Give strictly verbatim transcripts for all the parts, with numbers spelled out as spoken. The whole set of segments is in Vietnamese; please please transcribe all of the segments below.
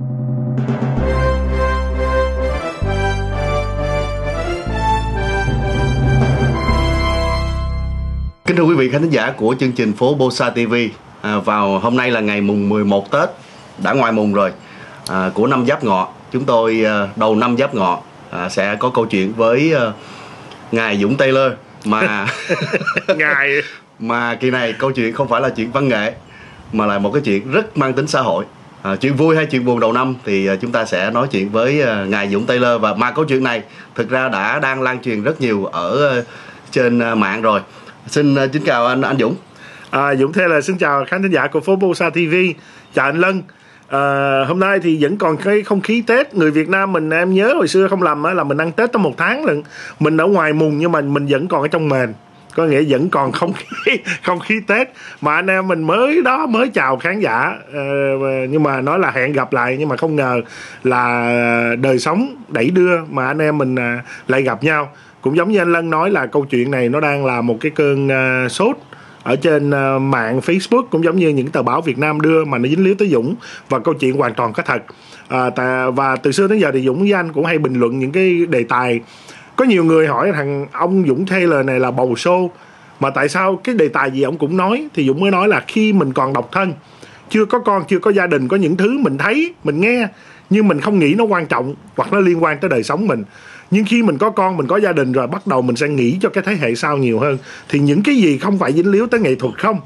Kính thưa quý vị khán thính giả của chương trình Phố Bosa ti vi, à, vào hôm nay là ngày mùng mười một Tết, đã ngoài mùng rồi, à, của năm Giáp Ngọ. Chúng tôi à, đầu năm Giáp Ngọ à, sẽ có câu chuyện với à, ngài Dũng Taylor mà ngài mà kỳ này câu chuyện không phải là chuyện văn nghệ mà là một cái chuyện rất mang tính xã hội. À, chuyện vui hay chuyện buồn đầu năm thì à, chúng ta sẽ nói chuyện với à, ngài Dũng Taylor, và mà câu chuyện này thực ra đã đang lan truyền rất nhiều ở à, trên à, mạng rồi. Xin uh, kính chào anh anh Dũng. À, Dũng Taylor xin chào khán thính giả của Phố Bosa ti vi. Chào anh Lân. À, hôm nay thì vẫn còn cái không khí Tết. Người Việt Nam mình, em nhớ hồi xưa không lầm á, là mình ăn Tết tới một tháng lần. Mình ở ngoài mùng nhưng mà mình vẫn còn ở trong mền. Có nghĩa vẫn còn không khí không khí Tết. Mà anh em mình mới đó mới chào khán giả, à, nhưng mà nói là hẹn gặp lại, nhưng mà không ngờ là đời sống đẩy đưa mà anh em mình à, lại gặp nhau. Cũng giống như anh Lân nói là câu chuyện này nó đang là một cái cơn uh, sốt ở trên uh, mạng Facebook, cũng giống như những tờ báo Việt Nam đưa mà nó dính líu tới Dũng, và câu chuyện hoàn toàn có thật. À, ta, và từ xưa đến giờ thì Dũng với anh cũng hay bình luận những cái đề tài. Có nhiều người hỏi thằng ông Dũng Taylor này là bầu show, mà tại sao cái đề tài gì ông cũng nói. Thì Dũng mới nói là khi mình còn độc thân, chưa có con, chưa có gia đình, có những thứ mình thấy, mình nghe nhưng mình không nghĩ nó quan trọng hoặc nó liên quan tới đời sống mình. Nhưng khi mình có con, mình có gia đình rồi, bắt đầu mình sẽ nghĩ cho cái thế hệ sau nhiều hơn. Thì những cái gì không phải dính líu tới nghệ thuật không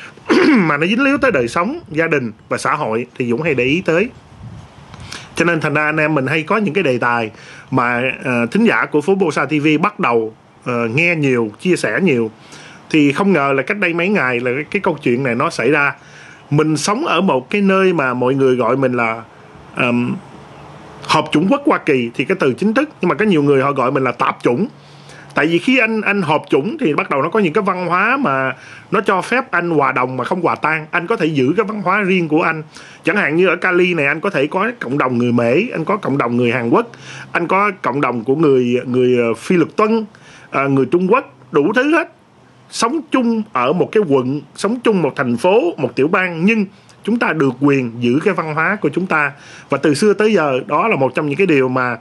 mà nó dính líu tới đời sống, gia đình và xã hội thì Dũng hay để ý tới. Cho nên thành ra anh em mình hay có những cái đề tài mà uh, thính giả của Phố Bosa ti vi bắt đầu uh, nghe nhiều, chia sẻ nhiều. Thì không ngờ là cách đây mấy ngày là cái, cái câu chuyện này nó xảy ra. Mình sống ở một cái nơi mà mọi người gọi mình là um, hợp chủng quốc Hoa Kỳ, thì cái từ chính thức, nhưng mà có nhiều người họ gọi mình là tạp chủng. Tại vì khi anh anh hợp chủng thì bắt đầu nó có những cái văn hóa mà nó cho phép anh hòa đồng mà không hòa tan. Anh có thể giữ cái văn hóa riêng của anh. Chẳng hạn như ở Cali này, anh có thể có cộng đồng người Mễ, anh có cộng đồng người Hàn Quốc, anh có cộng đồng của người người Phi Luật Tuân, người Trung Quốc, đủ thứ hết. Sống chung ở một cái quận, sống chung một thành phố, một tiểu bang, nhưng chúng ta được quyền giữ cái văn hóa của chúng ta. Và từ xưa tới giờ, đó là một trong những cái điều mà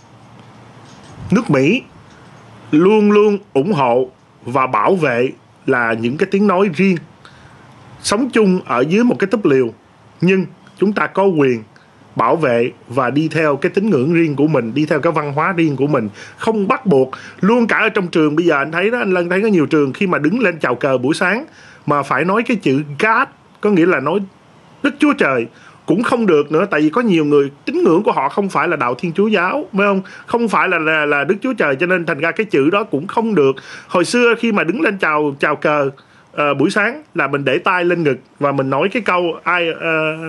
nước Mỹ luôn luôn ủng hộ và bảo vệ, là những cái tiếng nói riêng. Sống chung ở dưới một cái túp liều, nhưng chúng ta có quyền bảo vệ và đi theo cái tín ngưỡng riêng của mình, đi theo cái văn hóa riêng của mình, không bắt buộc. Luôn cả ở trong trường bây giờ anh thấy đó, anh Lân thấy có nhiều trường khi mà đứng lên chào cờ buổi sáng mà phải nói cái chữ God, có nghĩa là nói Đức Chúa Trời, cũng không được nữa. Tại vì có nhiều người tín ngưỡng của họ không phải là đạo Thiên Chúa giáo, phải không? Không phải là, là là Đức Chúa Trời, cho nên thành ra cái chữ đó cũng không được. Hồi xưa khi mà đứng lên chào chào cờ uh, buổi sáng là mình để tay lên ngực và mình nói cái câu ai uh,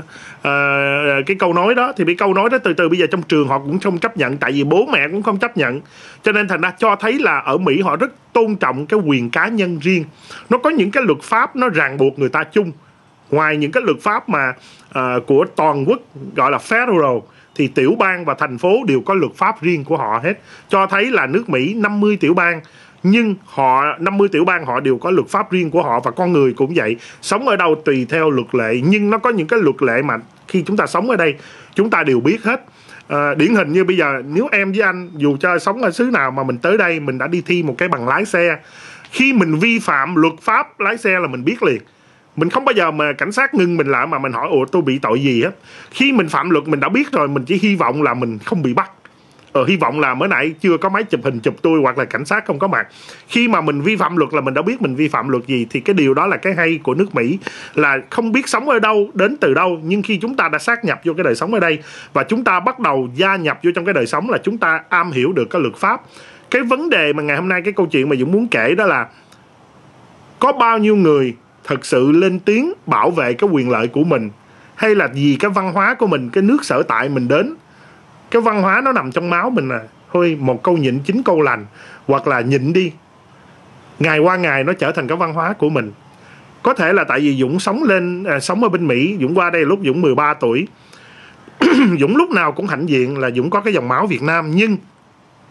uh, cái câu nói đó. Thì cái câu nói đó từ từ bây giờ trong trường họ cũng không chấp nhận, tại vì bố mẹ cũng không chấp nhận. Cho nên thành ra cho thấy là ở Mỹ họ rất tôn trọng cái quyền cá nhân riêng. Nó có những cái luật pháp nó ràng buộc người ta chung. Ngoài những cái luật pháp mà uh, của toàn quốc gọi là federal, thì tiểu bang và thành phố đều có luật pháp riêng của họ hết. Cho thấy là nước Mỹ năm mươi tiểu bang, nhưng họ năm mươi tiểu bang họ đều có luật pháp riêng của họ, và con người cũng vậy. Sống ở đâu tùy theo luật lệ, nhưng nó có những cái luật lệ mà khi chúng ta sống ở đây chúng ta đều biết hết. Uh, điển hình như bây giờ nếu em với anh dù cho sống ở xứ nào mà mình tới đây, mình đã đi thi một cái bằng lái xe, khi mình vi phạm luật pháp lái xe là mình biết liền. Mình không bao giờ mà cảnh sát ngưng mình lại mà mình hỏi ủa tôi bị tội gì hết. Khi mình phạm luật mình đã biết rồi, mình chỉ hy vọng là mình không bị bắt. Ờ, hy vọng là mới nãy chưa có máy chụp hình chụp tôi hoặc là cảnh sát không có mặt. Khi mà mình vi phạm luật là mình đã biết mình vi phạm luật gì. Thì cái điều đó là cái hay của nước Mỹ, là không biết sống ở đâu, đến từ đâu, nhưng khi chúng ta đã sát nhập vô cái đời sống ở đây và chúng ta bắt đầu gia nhập vô trong cái đời sống là chúng ta am hiểu được cái luật pháp. Cái vấn đề mà ngày hôm nay cái câu chuyện mà Dũng muốn kể đó là có bao nhiêu người thật sự lên tiếng bảo vệ cái quyền lợi của mình, hay là vì cái văn hóa của mình, cái nước sở tại mình đến, cái văn hóa nó nằm trong máu mình à. Thôi một câu nhịn chín câu lành, hoặc là nhịn đi, ngày qua ngày nó trở thành cái văn hóa của mình. Có thể là tại vì Dũng sống lên à, sống ở bên Mỹ, Dũng qua đây lúc Dũng mười ba tuổi. Dũng lúc nào cũng hãnh diện là Dũng có cái dòng máu Việt Nam, nhưng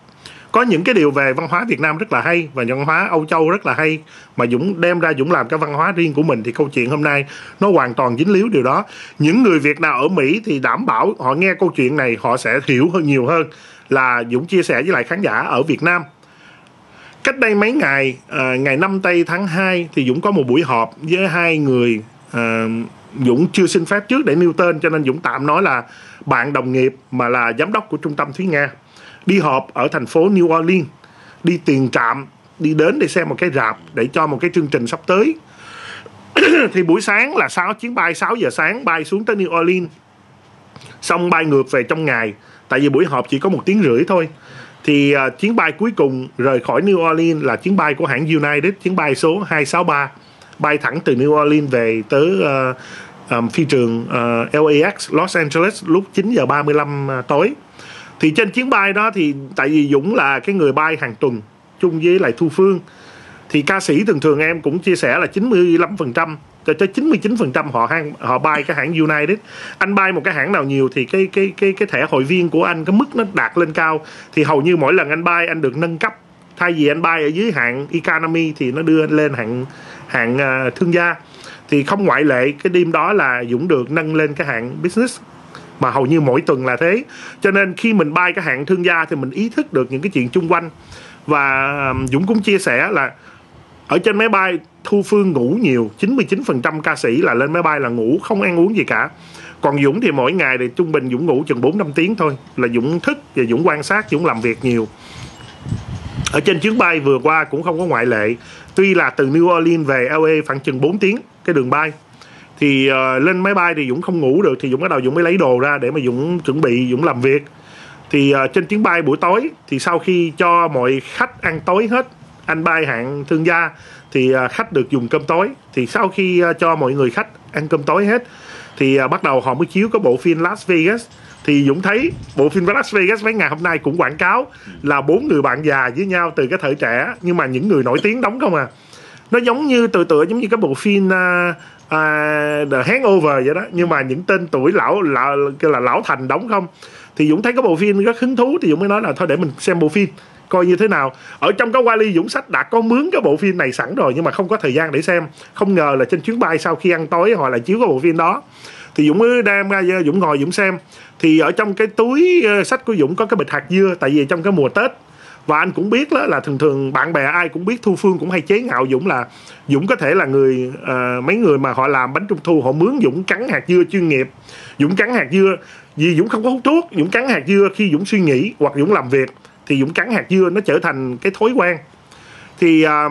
có những cái điều về văn hóa Việt Nam rất là hay và văn hóa Âu Châu rất là hay mà Dũng đem ra Dũng làm cái văn hóa riêng của mình, thì câu chuyện hôm nay nó hoàn toàn dính líu điều đó. Những người Việt nào ở Mỹ thì đảm bảo họ nghe câu chuyện này họ sẽ hiểu hơn nhiều hơn là Dũng chia sẻ với lại khán giả ở Việt Nam. Cách đây mấy ngày, à, ngày năm tây tháng hai thì Dũng có một buổi họp với hai người, à, Dũng chưa xin phép trước để nêu tên cho nên Dũng tạm nói là bạn đồng nghiệp mà là giám đốc của trung tâm Thúy Nga, đi họp ở thành phố New Orleans, đi tiền trạm, đi đến để xem một cái rạp để cho một cái chương trình sắp tới. Thì buổi sáng là sáu chuyến bay sáu giờ sáng bay xuống tới New Orleans, xong bay ngược về trong ngày, tại vì buổi họp chỉ có một tiếng rưỡi thôi. Thì uh, chuyến bay cuối cùng rời khỏi New Orleans là chuyến bay của hãng United, chuyến bay số hai sáu ba, bay thẳng từ New Orleans về tới uh, um, phi trường uh, L A X Los Angeles lúc chín giờ ba mươi lăm uh, tối. Thì trên chuyến bay đó thì tại vì Dũng là cái người bay hàng tuần chung với lại Thu Phương, thì ca sĩ thường thường em cũng chia sẻ là chín mươi lăm phần trăm cho tới chín mươi chín phần trăm họ hang, họ bay cái hãng United. Anh bay một cái hãng nào nhiều thì cái cái cái cái thẻ hội viên của anh, cái mức nó đạt lên cao, thì hầu như mỗi lần anh bay anh được nâng cấp. Thay vì anh bay ở dưới hạng economy thì nó đưa anh lên hạng hạng uh, thương gia. Thì không ngoại lệ, cái đêm đó là Dũng được nâng lên cái hạng business, mà hầu như mỗi tuần là thế. Cho nên khi mình bay cái hạng thương gia thì mình ý thức được những cái chuyện chung quanh. Và um, Dũng cũng chia sẻ là ở trên máy bay Thu Phương ngủ nhiều, chín mươi chín phần trăm ca sĩ là lên máy bay là ngủ, không ăn uống gì cả. Còn Dũng thì mỗi ngày thì trung bình Dũng ngủ chừng bốn năm tiếng thôi, là Dũng thức và Dũng quan sát, Dũng làm việc nhiều. Ở trên chuyến bay vừa qua cũng không có ngoại lệ. Tuy là từ New Orleans về L A khoảng chừng bốn tiếng cái đường bay, thì uh, lên máy bay thì Dũng không ngủ được, thì Dũng bắt đầu Dũng mới lấy đồ ra để mà Dũng chuẩn bị Dũng làm việc. Thì uh, trên chuyến bay buổi tối thì sau khi cho mọi khách ăn tối hết, anh bay hạng thương gia thì uh, khách được dùng cơm tối. Thì sau khi uh, cho mọi người khách ăn cơm tối hết thì uh, bắt đầu họ mới chiếu có bộ phim Las Vegas. Thì Dũng thấy bộ phim Las Vegas mấy ngày hôm nay cũng quảng cáo là bốn người bạn già với nhau từ cái thời trẻ, nhưng mà những người nổi tiếng đóng không à. Nó giống như tự tựa giống như cái bộ phim uh, uh, The Hangover vậy đó, nhưng mà những tên tuổi lão lão kêu là lão thành đóng không. Thì Dũng thấy cái bộ phim rất hứng thú, thì Dũng mới nói là thôi để mình xem bộ phim coi như thế nào. Ở trong cái vali Dũng sách đã có mướn cái bộ phim này sẵn rồi, nhưng mà không có thời gian để xem. Không ngờ là trên chuyến bay sau khi ăn tối họ lại chiếu cái bộ phim đó. Thì Dũng mới đem ra, Dũng ngồi Dũng xem. Thì ở trong cái túi sách của Dũng có cái bịch hạt dưa, tại vì trong cái mùa Tết. Và anh cũng biết đó là thường thường bạn bè ai cũng biết Thu Phương cũng hay chế nhạo Dũng là Dũng có thể là người uh, mấy người mà họ làm bánh trung thu họ mướn Dũng cắn hạt dưa chuyên nghiệp. Dũng cắn hạt dưa vì Dũng không có hút thuốc, Dũng cắn hạt dưa khi Dũng suy nghĩ hoặc Dũng làm việc, thì Dũng cắn hạt dưa nó trở thành cái thói quen. Thì uh,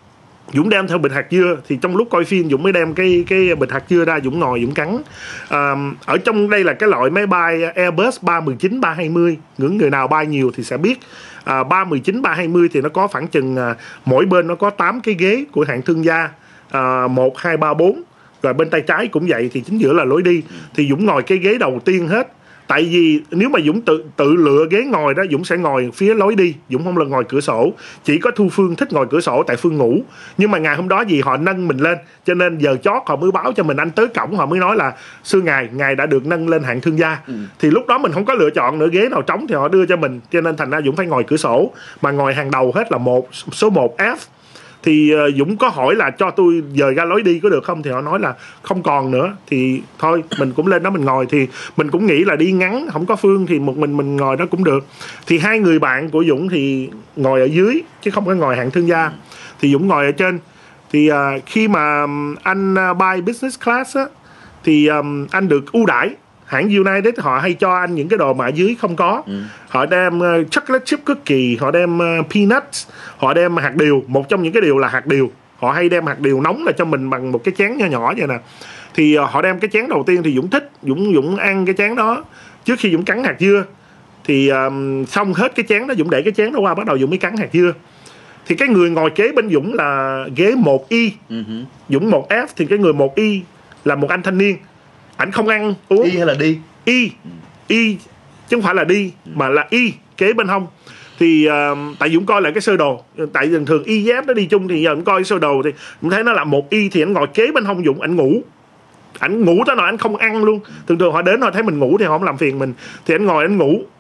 Dũng đem theo bịch hạt dưa, thì trong lúc coi phim Dũng mới đem cái cái bịch hạt dưa ra, Dũng ngồi Dũng cắn. À, ở trong đây là cái loại máy bay Airbus ba một chín ba hai mươi, những người nào bay nhiều thì sẽ biết. À, ba một chín ba hai mươi thì nó có khoảng chừng à, mỗi bên nó có tám cái ghế của hãng thương gia, à, một, hai, ba, bốn, rồi bên tay trái cũng vậy, thì chính giữa là lối đi. Thì Dũng ngồi cái ghế đầu tiên hết. Tại vì nếu mà Dũng tự tự lựa ghế ngồi đó, Dũng sẽ ngồi phía lối đi, Dũng không là ngồi cửa sổ. Chỉ có Thu Phương thích ngồi cửa sổ tại Phương ngủ. Nhưng mà ngày hôm đó vì họ nâng mình lên, cho nên giờ chót họ mới báo cho mình, anh tới cổng họ mới nói là sư ngài, ngài đã được nâng lên hạng thương gia. ừ. Thì lúc đó mình không có lựa chọn nữa, ghế nào trống thì họ đưa cho mình, cho nên thành ra Dũng phải ngồi cửa sổ, mà ngồi hàng đầu hết là một số một F. Thì uh, Dũng có hỏi là cho tôi dời ra lối đi có được không, thì họ nói là không còn nữa. Thì thôi mình cũng lên đó mình ngồi, thì mình cũng nghĩ là đi ngắn không có Phương thì một mình mình ngồi đó cũng được. Thì hai người bạn của Dũng thì ngồi ở dưới chứ không có ngồi hạng thương gia, thì Dũng ngồi ở trên. Thì uh, khi mà anh uh, buy business class á, thì um, anh được ưu đãi. Hãng United họ hay cho anh những cái đồ mà ở dưới không có. ừ. Họ đem uh, chocolate chip cookie, họ đem uh, peanuts, họ đem hạt điều. Một trong những cái điều là hạt điều. Họ hay đem hạt điều nóng là cho mình bằng một cái chén nhỏ nhỏ vậy nè. Thì uh, họ đem cái chén đầu tiên thì Dũng thích, Dũng Dũng ăn cái chén đó trước khi Dũng cắn hạt dưa. Thì um, xong hết cái chén đó, Dũng để cái chén đó qua, bắt đầu Dũng mới cắn hạt dưa. Thì cái người ngồi kế bên Dũng là ghế một Y, uh-huh. Dũng một F. Thì cái người một Y là một anh thanh niên, ảnh không ăn uống. Y hay là đi? Y, Y chứ không phải là đi, mà là Y kế bên hông. Thì uh, tại Dũng coi lại cái sơ đồ, tại thường thường Y với F nó đi chung, thì giờ Dũng coi sơ đồ thì Dũng thấy nó là một Y, thì ảnh ngồi kế bên hông Dũng, ảnh ngủ. Ảnh ngủ tới nỗi ảnh không ăn luôn. Thường thường họ đến họ thấy mình ngủ thì họ không làm phiền mình, thì ảnh ngồi ảnh ngủ.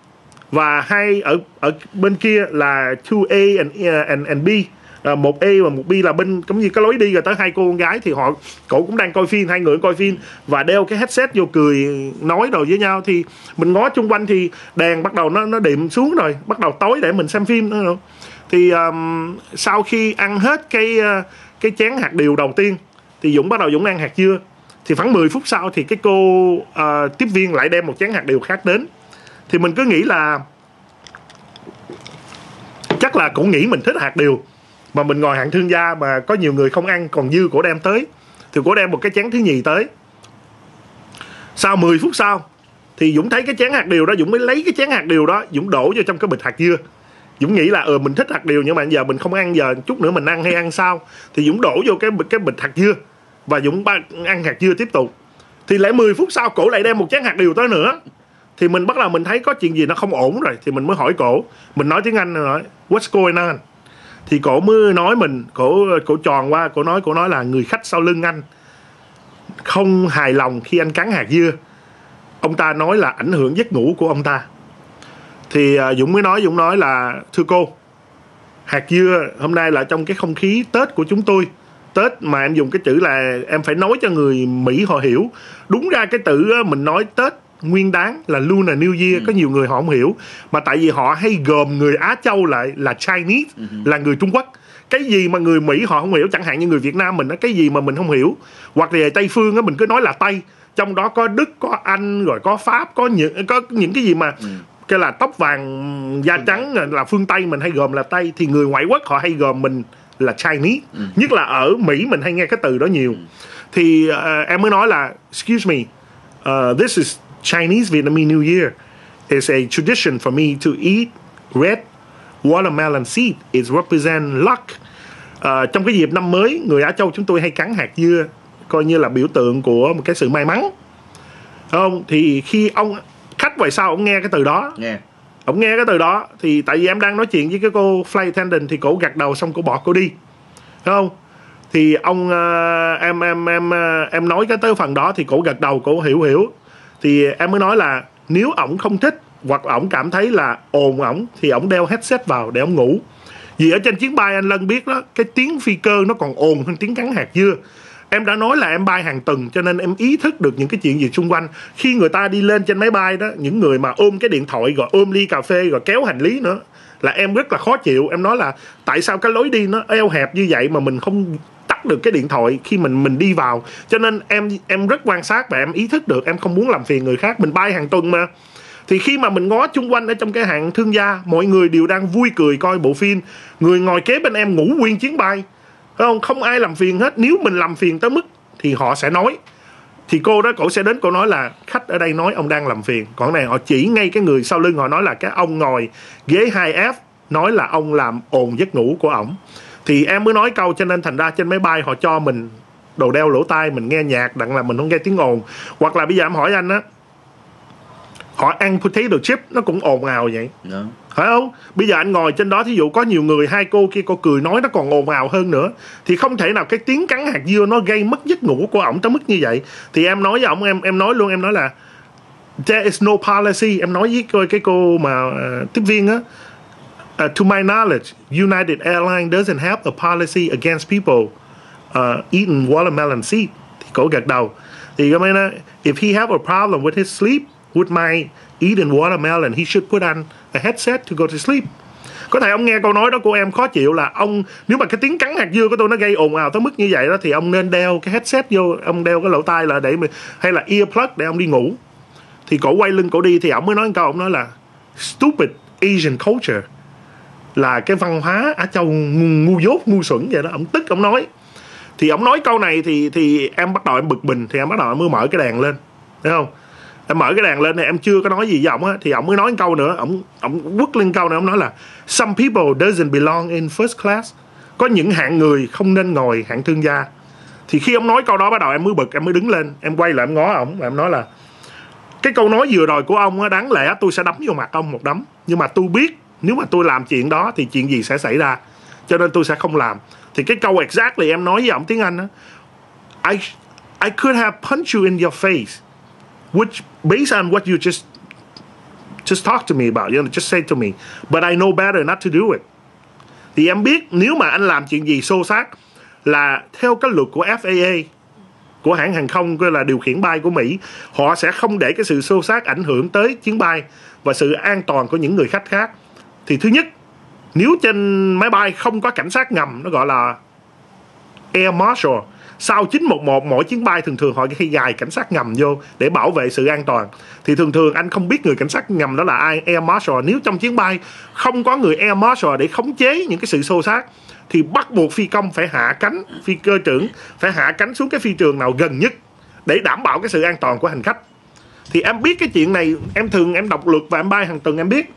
và hai ở ở bên kia là two A and and, and B, à, một A và một B là bên giống như cái lối đi rồi tới hai cô con gái, thì họ cổ cũng đang coi phim, hai người coi phim và đeo cái headset vô cười nói rồi với nhau. Thì mình ngó chung quanh thì đèn bắt đầu nó nó điểm xuống rồi, bắt đầu tối để mình xem phim nữa rồi. Thì um, sau khi ăn hết cái uh, cái chén hạt điều đầu tiên thì Dũng bắt đầu Dũng ăn hạt dưa. Thì khoảng mười phút sau thì cái cô uh, tiếp viên lại đem một chén hạt điều khác đến. Thì mình cứ nghĩ là chắc là cổ nghĩ mình thích hạt điều, mà mình ngồi hạng thương gia mà có nhiều người không ăn còn dư cổ đem tới, thì cổ đem một cái chén thứ nhì tới. Sau mười phút sau thì Dũng thấy cái chén hạt điều đó, Dũng mới lấy cái chén hạt điều đó Dũng đổ vô trong cái bịch hạt dưa. Dũng nghĩ là ừ mình thích hạt điều nhưng mà giờ mình không ăn, giờ chút nữa mình ăn hay ăn sau. Thì Dũng đổ vô cái cái bịch hạt dưa và Dũng ăn hạt dưa tiếp tục. Thì lại mười phút sau cổ lại đem một chén hạt điều tới nữa. Thì mình bắt đầu mình thấy có chuyện gì nó không ổn rồi. Thì mình mới hỏi cổ, mình nói tiếng Anh rồi, what's going on? Thì cổ mới nói mình, cổ cổ tròn qua, cổ nói cổ nói là người khách sau lưng anh không hài lòng khi anh cắn hạt dưa. Ông ta nói là ảnh hưởng giấc ngủ của ông ta. Thì uh, Dũng mới nói, Dũng nói là thưa cô, hạt dưa hôm nay là trong cái không khí Tết của chúng tôi. Tết mà em dùng cái chữ là em phải nói cho người Mỹ họ hiểu. Đúng ra cái từ mình nói Tết Nguyên Đán là Lunar New Year, ừ. có nhiều người họ không hiểu. Mà tại vì họ hay gồm người Á Châu lại là Chinese, ừ. là người Trung Quốc. Cái gì mà người Mỹ họ không hiểu, chẳng hạn như người Việt Nam mình, cái gì mà mình không hiểu, hoặc là Tây Phương á, mình cứ nói là Tây. Trong đó có Đức, có Anh, rồi có Pháp, có những, có những cái gì mà ừ. cái là tóc vàng da trắng là phương Tây, mình hay gồm là Tây. Thì người ngoại quốc họ hay gồm mình là Chinese, ừ. nhất là ở Mỹ mình hay nghe cái từ đó nhiều. ừ. Thì uh, em mới nói là excuse me, uh, this is Chinese Vietnamese New Year. It's a tradition for me to eat red watermelon seed. It represent luck. Uh, trong cái dịp năm mới, người Á Châu chúng tôi hay cắn hạt dưa, coi như là biểu tượng của một cái sự may mắn, không? Thì khi ông khách ngoài sau ông nghe cái từ đó, nghe ông nghe cái từ đó thì tại vì em đang nói chuyện với cái cô flight attendant, thì cổ gật đầu xong cổ bỏ cô đi, đúng không? Thì ông uh, em em em uh, em nói cái tới phần đó thì cổ gật đầu, cổ hiểu hiểu. Thì em mới nói là nếu ổng không thích hoặc là ổng cảm thấy là ồn ổng thì ổng đeo headset vào để ổng ngủ. Vì ở trên chuyến bay anh Lân biết đó, cái tiếng phi cơ nó còn ồn hơn tiếng cắn hạt dưa. Em đã nói là em bay hàng tuần cho nên em ý thức được những cái chuyện gì xung quanh. Khi người ta đi lên trên máy bay đó, những người mà ôm cái điện thoại rồi ôm ly cà phê rồi kéo hành lý nữa, là em rất là khó chịu. Em nói là tại sao cái lối đi nó eo hẹp như vậy mà mình không tắt được cái điện thoại khi mình mình đi vào. Cho nên em em rất quan sát và em ý thức được em không muốn làm phiền người khác. Mình bay hàng tuần mà. Thì khi mà mình ngó chung quanh ở trong cái hạng thương gia, mọi người đều đang vui cười coi bộ phim. Người ngồi kế bên em ngủ nguyên chuyến bay, không không ai làm phiền hết. Nếu mình làm phiền tới mức thì họ sẽ nói. Thì cô đó, cổ sẽ đến, cô nói là khách ở đây nói ông đang làm phiền. Còn này họ chỉ ngay cái người sau lưng, họ nói là cái ông ngồi ghế hai F nói là ông làm ồn giấc ngủ của ổng. Thì em mới nói câu, cho nên thành ra trên máy bay họ cho mình đồ đeo lỗ tai, mình nghe nhạc đặng là mình không nghe tiếng ồn. Hoặc là bây giờ em hỏi anh á, họ ăn potato chip nó cũng ồn ào vậy, yeah. phải không? Bây giờ anh ngồi trên đó, thí dụ có nhiều người, hai cô kia cô cười nói nó còn ồn ào hơn nữa. Thì không thể nào cái tiếng cắn hạt dưa nó gây mất giấc ngủ của ổng tới mức như vậy. Thì em nói với ổng, em em nói luôn, em nói là there is no policy. Em nói với coi cái cô mà uh, tiếp viên á, uh, to my knowledge, United Airlines doesn't have a policy against people uh, eating watermelon seed. Thì cổ gật đầu. Thì có mấy nói, if he have a problem with his sleep with my eating watermelon, he should put on a headset to go to sleep. Có thể ông nghe câu nói đó của em khó chịu là ông, nếu mà cái tiếng cắn hạt dưa của tôi nó gây ồn ào tới mức như vậy đó, thì ông nên đeo cái headset vô, ông đeo cái lỗ tai là để mình, hay là earplug để ông đi ngủ. Thì cổ quay lưng cổ đi, thì ông mới nói một câu, ông nói là stupid Asian culture, là cái văn hóa Á Châu ngu, ngu dốt, ngu xuẩn vậy đó. Ông tức, ông nói. Thì ông nói câu này thì thì em bắt đầu em bực mình, thì em bắt đầu em mới mở cái đèn lên, thấy không? Em mở cái đèn lên này, em chưa có nói gì với ổng á, thì ổng mới nói một câu nữa. Ổng ổng quất lên câu này, ổng nói là some people doesn't belong in first class. Có những hạng người không nên ngồi hạng thương gia. Thì khi ông nói câu đó, bắt đầu em mới bực, em mới đứng lên, em quay lại em ngó ổng và em nói là cái câu nói vừa rồi của ông á, đáng lẽ tôi sẽ đấm vô mặt ông một đấm, nhưng mà tôi biết nếu mà tôi làm chuyện đó thì chuyện gì sẽ xảy ra, cho nên tôi sẽ không làm. Thì cái câu exactly em nói với ổng tiếng Anh á, I I could have punched you in your face, which based on what you just Just talk to me about, you know, just say to me. But I know better not to do it. Thì em biết nếu mà anh làm chuyện gì xô xát là theo cái luật của F A A, của hãng hàng không, cái là điều khiển bay của Mỹ, họ sẽ không để cái sự xô xát ảnh hưởng tới chuyến bay và sự an toàn của những người khách khác. Thì thứ nhất, nếu trên máy bay không có cảnh sát ngầm, nó gọi là Air Marshal, sau chín một một mỗi chuyến bay thường thường họ khi gài cảnh sát ngầm vô để bảo vệ sự an toàn. Thì thường thường anh không biết người cảnh sát ngầm đó là ai, Air Marshal. Nếu trong chuyến bay không có người Air Marshal để khống chế những cái sự xô xát thì bắt buộc phi công phải hạ cánh, phi cơ trưởng phải hạ cánh xuống cái phi trường nào gần nhất để đảm bảo cái sự an toàn của hành khách. Thì em biết cái chuyện này, em thường em đọc luật và em bay hàng tuần em biết.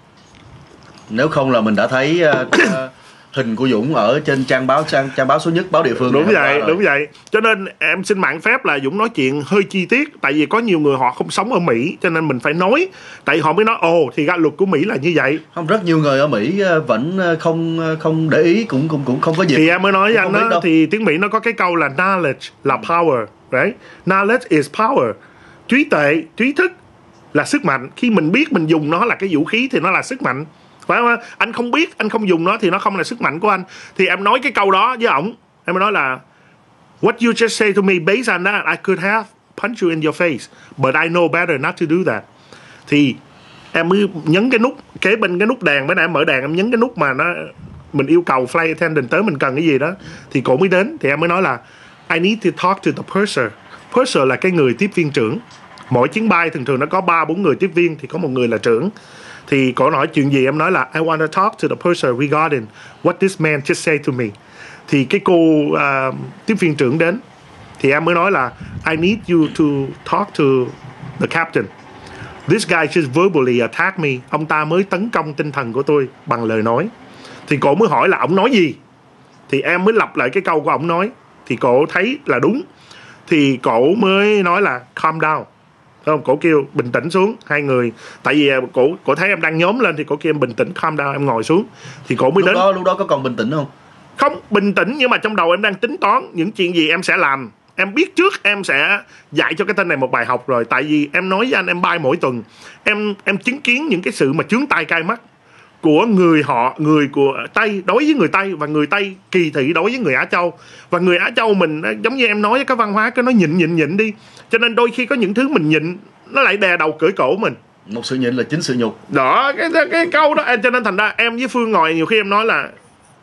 Nếu không là mình đã thấy uh, uh, hình của Dũng ở trên trang báo trang, trang báo số nhất, báo địa phương. Đúng vậy, đúng vậy. Cho nên em xin mạng phép là Dũng nói chuyện hơi chi tiết, tại vì có nhiều người họ không sống ở Mỹ, cho nên mình phải nói, tại họ mới nói ồ thì ra luật của Mỹ là như vậy. Không, rất nhiều người ở Mỹ vẫn không không để ý, cũng cũng cũng không có gì. Thì em mới nói với anh đó, thì tiếng Mỹ nó có cái câu là knowledge là power, right? Knowledge is power. Trí tuệ, trí thức là sức mạnh. Khi mình biết mình dùng nó là cái vũ khí thì nó là sức mạnh. Phải không? Anh không biết, anh không dùng nó thì nó không là sức mạnh của anh. Thì em nói cái câu đó với ổng, em mới nói là what you just say to me based on that, I could have punched you in your face, but I know better not to do that. Thì em mới nhấn cái nút kế bên cái nút đèn, bữa nay em mở đèn em nhấn cái nút mà nó mình yêu cầu flight attendant tới mình cần cái gì đó thì cổ mới đến. Thì em mới nói là I need to talk to the purser. Purser là cái người tiếp viên trưởng. Mỗi chuyến bay thường thường nó có ba bốn người tiếp viên thì có một người là trưởng. Thì cổ nói chuyện gì em nói là I want to talk to the purser regarding what this man just said to me. Thì cái cô uh, tiếp viên trưởng đến thì em mới nói là I need you to talk to the captain. This guy just verbally attacked me. Ông ta mới tấn công tinh thần của tôi bằng lời nói. Thì cổ mới hỏi là ông nói gì. Thì em mới lặp lại cái câu của ông nói. Thì cổ thấy là đúng. Thì cổ mới nói là calm down. Không, cổ kêu bình tĩnh xuống. Hai người, tại vì cổ cổ thấy em đang nhóm lên thì cổ kêu em bình tĩnh, calm down, em ngồi xuống. Thì cổ mới lúc đến. Đó, lúc đó có còn bình tĩnh không? Không, bình tĩnh nhưng mà trong đầu em đang tính toán những chuyện gì em sẽ làm. Em biết trước em sẽ dạy cho cái tên này một bài học rồi. Tại vì em nói với anh em bay mỗi tuần, Em em chứng kiến những cái sự mà chướng tai cay mắt của người họ, người của Tây đối với người Tây, và người Tây kỳ thị đối với người Á Châu. Và người Á Châu mình giống như em nói, cái văn hóa cái nó nhịn nhịn nhịn đi. Cho nên đôi khi có những thứ mình nhịn nó lại đè đầu cưỡi cổ mình. Một sự nhịn là chính sự nhục. Đó, cái cái câu đó. Cho nên thành ra em với Phương ngồi nhiều khi em nói là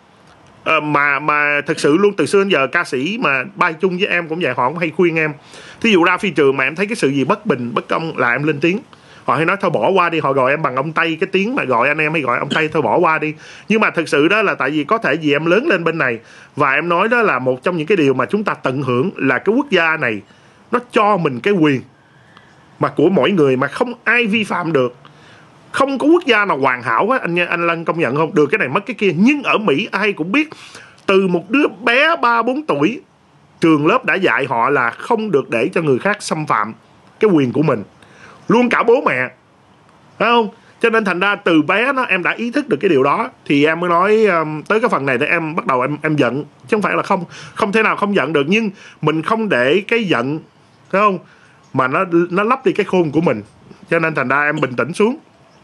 uh, mà mà thật sự luôn, từ xưa đến giờ ca sĩ mà bay chung với em cũng vậy, họ cũng hay khuyên em. Thí dụ ra phi trường mà em thấy cái sự gì bất bình, bất công là em lên tiếng. Họ hay nói thôi bỏ qua đi, họ gọi em bằng ông Tây, cái tiếng mà gọi anh em hay gọi ông Tây, thôi bỏ qua đi. Nhưng mà thực sự đó là tại vì có thể vì em lớn lên bên này, và em nói đó là một trong những cái điều mà chúng ta tận hưởng là cái quốc gia này nó cho mình cái quyền mà của mỗi người mà không ai vi phạm được. Không có quốc gia nào hoàn hảo hết, anh anh Lân công nhận không? Được cái này mất cái kia. Nhưng ở Mỹ ai cũng biết, từ một đứa bé ba bốn tuổi, trường lớp đã dạy họ là không được để cho người khác xâm phạm cái quyền của mình, luôn cả bố mẹ, phải không? Cho nên thành ra từ bé nó em đã ý thức được cái điều đó. Thì em mới nói um, tới cái phần này thì em bắt đầu em em giận, chứ không phải là không không thể nào không giận được, nhưng mình không để cái giận, phải không, mà nó nó lấp đi cái khôn của mình. Cho nên thành ra em bình tĩnh xuống.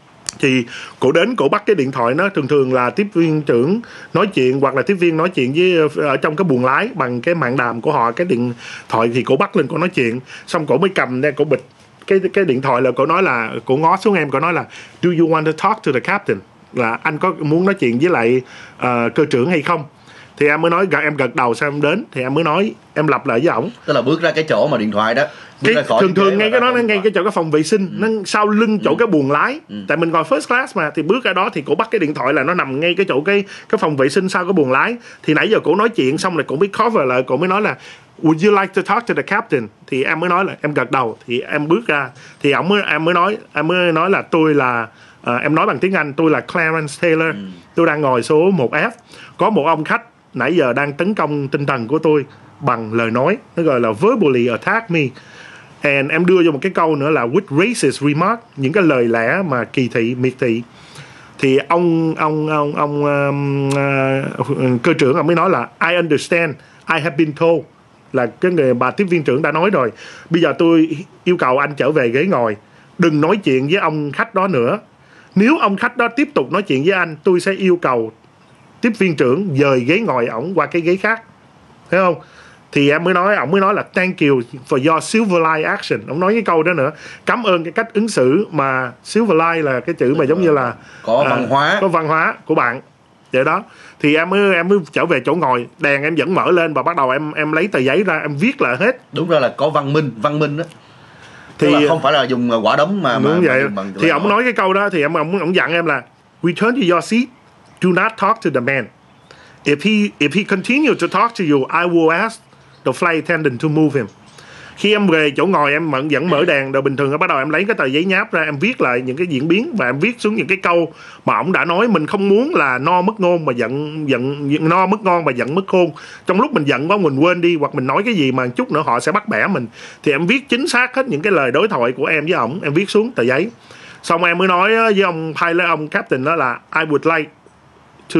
Thì cổ đến, cổ bắt cái điện thoại, nó thường thường là tiếp viên trưởng nói chuyện, hoặc là tiếp viên nói chuyện với ở trong cái buồng lái bằng cái mạng đàm của họ, cái điện thoại thì cổ bắt lên, cổ nói chuyện, xong cổ mới cầm ra, cổ bịch cái cái điện thoại, là cổ nói là, cổ ngó xuống em, cổ nói là do you want to talk to the captain, là anh có muốn nói chuyện với lại uh, cơ trưởng hay không. Thì em mới nói, em gật đầu, sao em đến, thì em mới nói, em lặp lại với ổng, tức là bước ra cái chỗ mà điện thoại đó, cái, thường thường ngay cái đó, nó ngay cái chỗ cái phòng vệ sinh, ừ. nó sau lưng chỗ ừ. cái buồng lái, ừ. tại mình ngồi first class mà, thì bước ra đó thì cổ bắt cái điện thoại là nó nằm ngay cái chỗ cái cái phòng vệ sinh sau cái buồng lái. Thì nãy giờ cổ nói chuyện xong rồi cổ mới cover lại, cổ mới nói là would you like to talk to the captain. Thì em mới nói là em gật đầu, thì em bước ra, thì ổng mới em mới nói em mới nói là tôi là uh, em nói bằng tiếng Anh, tôi là Clarence Taylor, ừ. tôi đang ngồi số một F, có một ông khách nãy giờ đang tấn công tinh thần của tôi bằng lời nói, nó gọi là verbally attack me. And em đưa vô một cái câu nữa là with racist remark, những cái lời lẽ mà kỳ thị, miệt thị. Thì ông ông ông ông um, uh, cơ trưởng ông mới nói là I understand, I have been told, là cái người bà tiếp viên trưởng đã nói rồi, bây giờ tôi yêu cầu anh trở về ghế ngồi, đừng nói chuyện với ông khách đó nữa. nếu ông khách đó tiếp tục nói chuyện với anh, tôi sẽ yêu cầu tiếp viên trưởng dời ghế ngồi ổng qua cái ghế khác, thấy không? Thì em mới nói, ổng mới nói là thank you for your silver line action. Ông nói cái câu đó nữa, cảm ơn cái cách ứng xử mà silver line là cái chữ mà giống như là có văn à, hóa, có văn hóa của bạn vậy đó. Thì em mới em mới trở về chỗ ngồi, đèn em vẫn mở lên và bắt đầu em em lấy tờ giấy ra em viết lại hết. Đúng ra là có văn minh, văn minh đó. Thì là không phải là dùng quả đấm mà, đúng mà, vậy. mà bằng thì ông nói cái câu đó thì ông ông ông dặn em là return to your seat, do not talk to the man. If he if he continue to talk to you, I will ask the flight attendant to move him. Khi em về chỗ ngồi em vẫn vẫn mở đèn, rồi bình thường bắt đầu em lấy cái tờ giấy nháp ra, em viết lại những cái diễn biến và em viết xuống những cái câu mà ổng đã nói. Mình không muốn là no mất ngôn mà giận giận no mất ngon mà giận mất khôn. Trong lúc mình giận quá mình quên đi, hoặc mình nói cái gì mà chút nữa họ sẽ bắt bẻ mình, thì em viết chính xác hết những cái lời đối thoại của em với ổng, em viết xuống tờ giấy. Xong em mới nói với ông pilot, ông captain đó là I would like to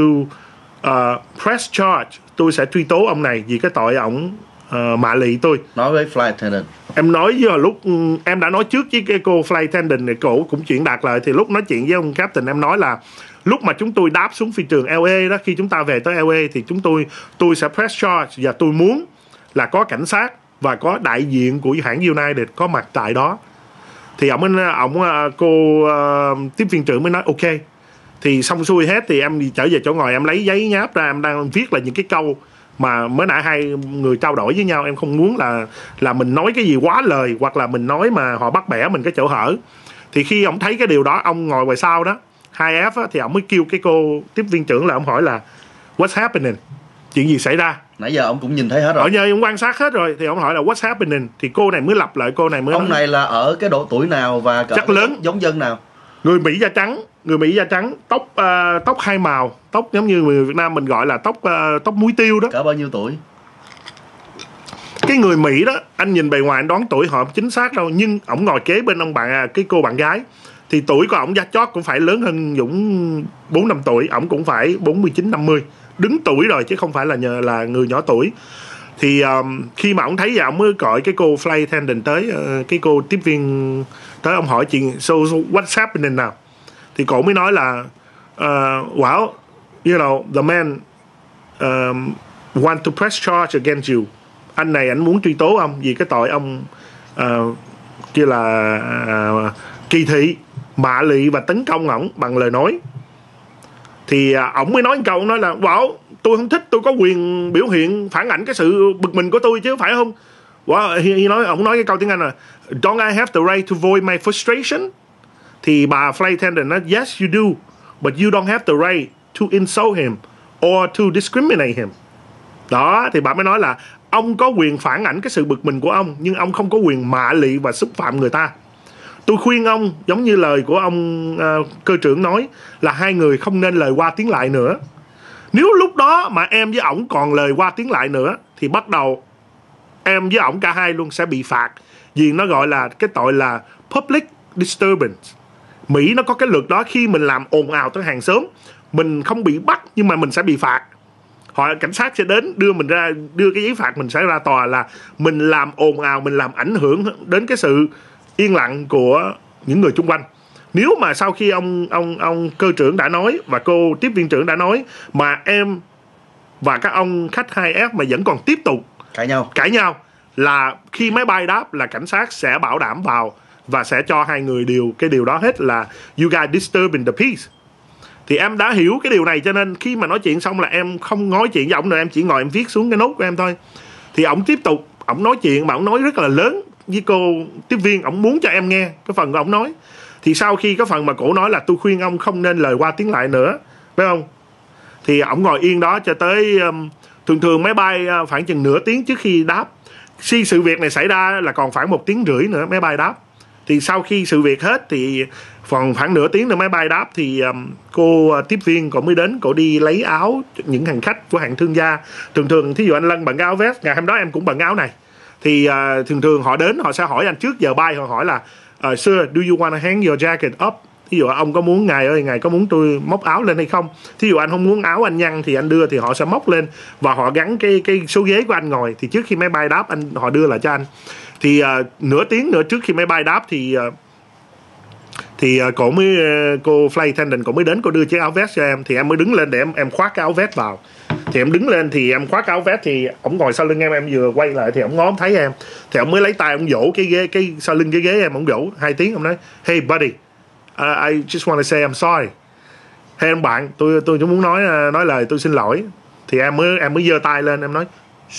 uh, press charge. Tôi sẽ truy tố ông này vì cái tội ổng uh, mạ lị tôi. Nói với flight attendant. Em nói với lúc em đã nói trước với cái cô flight attendant này, cổ cũng chuyển đạt lại. Thì lúc nói chuyện với ông captain em nói là lúc mà chúng tôi đáp xuống phi trường L A đó, khi chúng ta về tới L A thì chúng tôi tôi sẽ press charge, và tôi muốn là có cảnh sát và có đại diện của hãng United có mặt tại đó. Thì ông ông cô uh, tiếp viên trưởng mới nói ok. Thì xong xuôi hết thì em trở về chỗ ngồi, em lấy giấy nháp ra, em đang viết là những cái câu mà mới nãy hai người trao đổi với nhau. Em không muốn là là mình nói cái gì quá lời, hoặc là mình nói mà họ bắt bẻ mình cái chỗ hở. Thì khi ông thấy cái điều đó, ông ngồi ngoài sau đó hai F á, thì ông mới kêu cái cô tiếp viên trưởng là ông hỏi là what's happening, chuyện gì xảy ra. Nãy giờ ông cũng nhìn thấy hết rồi, ở nhờ ông quan sát hết rồi, thì ông hỏi là what's happening. Thì cô này mới lặp lại, cô này mới ông nói, này là ở cái độ tuổi nào và chắc lớn, giống dân nào? Người Mỹ da trắng, người Mỹ da trắng, tóc uh, tóc hai màu, tóc giống như người Việt Nam mình gọi là tóc uh, tóc muối tiêu đó. Cả bao nhiêu tuổi? Cái người Mỹ đó, anh nhìn bề ngoài anh đoán tuổi họ chính xác đâu, nhưng ổng ngồi kế bên ông bạn cái cô bạn gái, thì tuổi của ổng da chót cũng phải lớn hơn Dũng bốn năm tuổi, ổng cũng phải bốn mươi chín năm mươi, đứng tuổi rồi chứ không phải là nhờ là người nhỏ tuổi. Thì um, khi mà ổng thấy vậy, ổng mới gọi cái cô flight attendant tới, uh, cái cô tiếp viên tới, ông hỏi chuyện so, so what's happening nào. Thì cổ mới nói là uh, well, you know, the man um, want to press charge against you. Anh này anh muốn truy tố ông vì cái tội ông uh, kia là uh, kỳ thị, mạ lị và tấn công ổng bằng lời nói. Thì uh, ổng mới nói một câu, nói là wow, tôi không thích, tôi có quyền biểu hiện phản ảnh cái sự bực mình của tôi chứ, phải không? Wow, he nói, ổng nói cái câu tiếng Anh là don't I have the right to voice my frustration? Thì bà flight attendant nói yes you do, but you don't have the right to insult him or to discriminate him. Đó, thì bà mới nói là ông có quyền phản ảnh cái sự bực mình của ông, nhưng ông không có quyền mạ lị và xúc phạm người ta. Tôi khuyên ông, giống như lời của ông uh, cơ trưởng nói, là hai người không nên lời qua tiếng lại nữa. Nếu lúc đó mà em với ổng còn lời qua tiếng lại nữa, thì bắt đầu em với ổng cả hai luôn sẽ bị phạt, vì nó gọi là cái tội là public disturbance. Mỹ nó có cái luật đó, khi mình làm ồn ào tới hàng xóm, mình không bị bắt nhưng mà mình sẽ bị phạt. Họ cảnh sát sẽ đến đưa mình ra, đưa cái giấy phạt mình sẽ ra tòa là mình làm ồn ào, mình làm ảnh hưởng đến cái sự yên lặng của những người chung quanh. Nếu mà sau khi ông ông ông cơ trưởng đã nói và cô tiếp viên trưởng đã nói mà em và các ông khách hai F mà vẫn còn tiếp tục cãi nhau cãi nhau, là khi máy bay đáp là cảnh sát sẽ bảo đảm vào và sẽ cho hai người điều cái điều đó hết, là you guys disturbing the peace. Thì em đã hiểu cái điều này, cho nên khi mà nói chuyện xong là em không nói chuyện với ổng nữa, em chỉ ngồi em viết xuống cái nốt của em thôi. Thì ổng tiếp tục, ổng nói chuyện mà ổng nói rất là lớn với cô tiếp viên, ổng muốn cho em nghe cái phần của ổng nói. Thì sau khi cái phần mà cổ nói là tôi khuyên ông không nên lời qua tiếng lại nữa, phải không? Thì ổng ngồi yên đó cho tới um, thường thường máy bay uh, khoảng chừng nửa tiếng trước khi đáp. Khi sự việc này xảy ra là còn khoảng một tiếng rưỡi nữa máy bay đáp. Thì sau khi sự việc hết thì còn khoảng nửa tiếng nữa máy bay đáp, thì um, cô uh, tiếp viên cổ mới đến, cổ đi lấy áo những hành khách của hãng thương gia. Thường thường thí dụ anh Lân bận áo vest, ngày hôm đó em cũng bận áo này. Thì uh, thường thường họ đến, họ sẽ hỏi anh trước giờ bay, họ hỏi là uh, Sir, do you want to hang your jacket up? Thí dụ ông có muốn, ngài ơi, ngài có muốn tôi móc áo lên hay không? Thí dụ anh không muốn áo anh nhăn thì anh đưa, thì họ sẽ móc lên và họ gắn cái cái số ghế của anh ngồi. Thì trước khi máy bay đáp, anh họ đưa lại cho anh. Thì uh, nửa tiếng nữa trước khi máy bay đáp thì uh, Thì uh, cổ mới uh, cô flight attendant cổ mới đến, cô đưa chiếc áo vest cho em, thì em mới đứng lên để em em khoác cái áo vest vào. Thì em đứng lên thì em khoác cái áo vest, thì ổng ngồi sau lưng em, em vừa quay lại thì ổng ngó thấy em, thì ổng mới lấy tay ổng vỗ cái ghế, cái sau lưng cái ghế em, ổng vỗ hai tiếng, ổng nói hey buddy, uh, I just want to say I'm sorry. Hey em bạn, tôi tôi chỉ muốn nói uh, nói lời tôi xin lỗi. Thì em mới em mới giơ tay lên, em nói